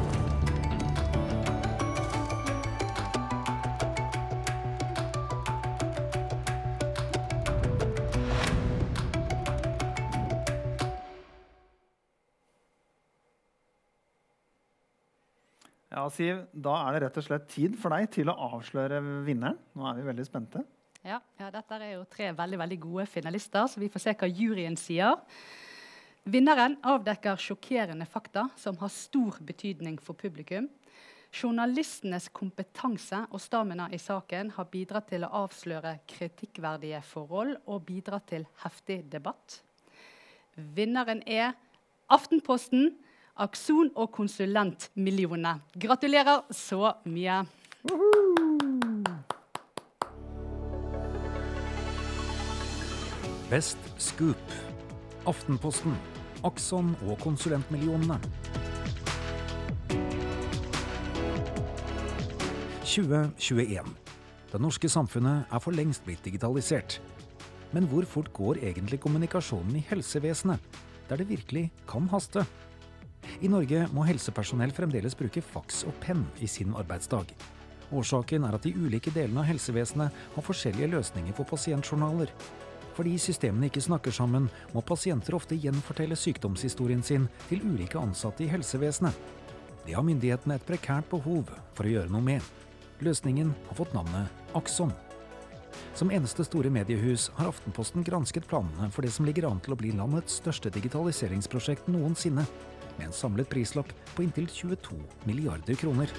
Ja, Siv, da er det rett og slett tid for deg til å avsløre vinneren. Nå er vi veldig spente. Ja, ja, dette er jo tre veldig, veldig gode finalister, så vi får se hva juryen sier. Vinneren avdekker sjokkerende fakta som har stor betydning for publikum. Journalistenes kompetanse og stamina i saken har bidratt til å avsløre kritikkverdige forhold og bidratt til heftig debatt. Vinneren er Aftenposten, Akson og konsulentmillionene. Gratulerer så mye. Best Scoop. Aftenposten, Akson og konsulentmillionene. tjue tjueen. Det norske samfunnet er for lengst blitt digitalisert. Men hvor fort går egentlig kommunikasjonen i helsevesenet, der det virkelig kan haste? I Norge må helsepersonell fremdeles bruke faks og penn i sin arbeidsdag. Årsaken er at de ulike delene av helsevesenet har forskjellige løsninger for pasientjournaler. Fordi systemene ikke snakker sammen, må pasienter ofte gjenfortelle sykdomshistorien sin til ulike ansatte i helsevesenet. Det har myndighetene et prekært behov for å gjøre noe med. Løsningen har fått navnet Akson. Som eneste store mediehus har Aftenposten gransket planene for det som ligger an til å bli landets største digitaliseringsprosjekt noensinne, med en samlet prislapp på inntil tjueto milliarder kroner.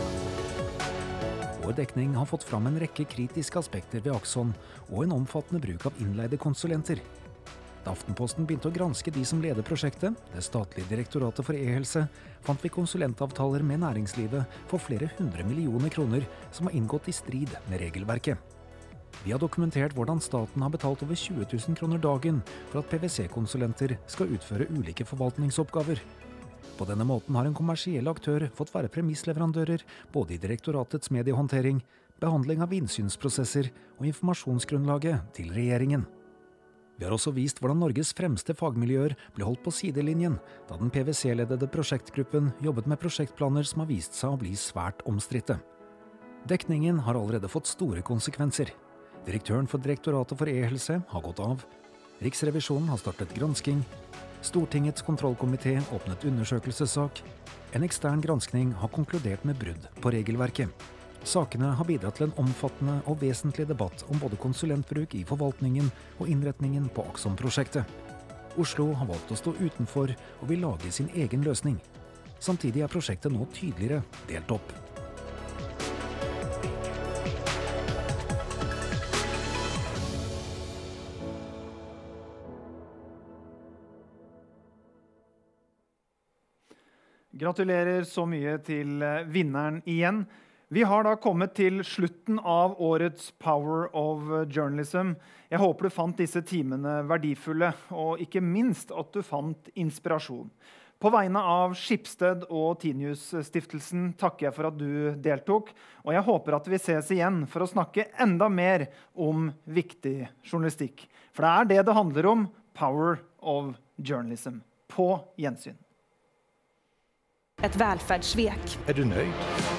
Vår dekning har fått fram en rekke kritiske aspekter ved Akson og en omfattende bruk av innleide konsulenter. Da Aftenposten begynte å granske de som leder prosjektet, det statlige direktoratet for e-helse, fant vi konsulentavtaler med næringslivet for flere hundre millioner kroner som har inngått i strid med regelverket. Vi har dokumentert hvordan staten har betalt over tjue tusen kroner dagen for at P V C-konsulenter skal utføre ulike forvaltningsoppgaver. På denne måten har en kommersiell aktør fått være premissleverandører både i direktoratets mediehåndtering, behandling av innsynsprosesser og informasjonsgrunnlaget til regjeringen. Vi har også vist hvordan Norges fremste fagmiljøer ble holdt på sidelinjen da den P V C-ledede prosjektgruppen jobbet med prosjektplaner som har vist seg å bli svært omstridte. Dekningen har allerede fått store konsekvenser. Direktøren for Direktoratet for e-helse har gått av. Riksrevisjonen har startet gransking. Stortingets kontrollkomité åpnet undersøkelsessak. En ekstern granskning har konkludert med brudd på regelverket. Sakene har bidratt til en omfattende og vesentlig debatt om både konsulentbruk i forvaltningen og innretningen på Akson-prosjektet. Oslo har valgt å stå utenfor og vil lage sin egen løsning. Samtidig er prosjektet nå tydeligere delt opp. Gratulerer så mye til vinneren igjen. Vi har da kommet til slutten av årets Power of Journalism. Jeg håper du fant disse timene verdifulle, og ikke minst at du fant inspirasjon. På vegne av Schibsted og Tinius-stiftelsen takker jeg for at du deltok, og jeg håper at vi ses igjen for å snakke enda mer om viktig journalistikk. For det er det det handler om, Power of Journalism. På gjensyn. Ett välfärdssvek. Är du nöjd?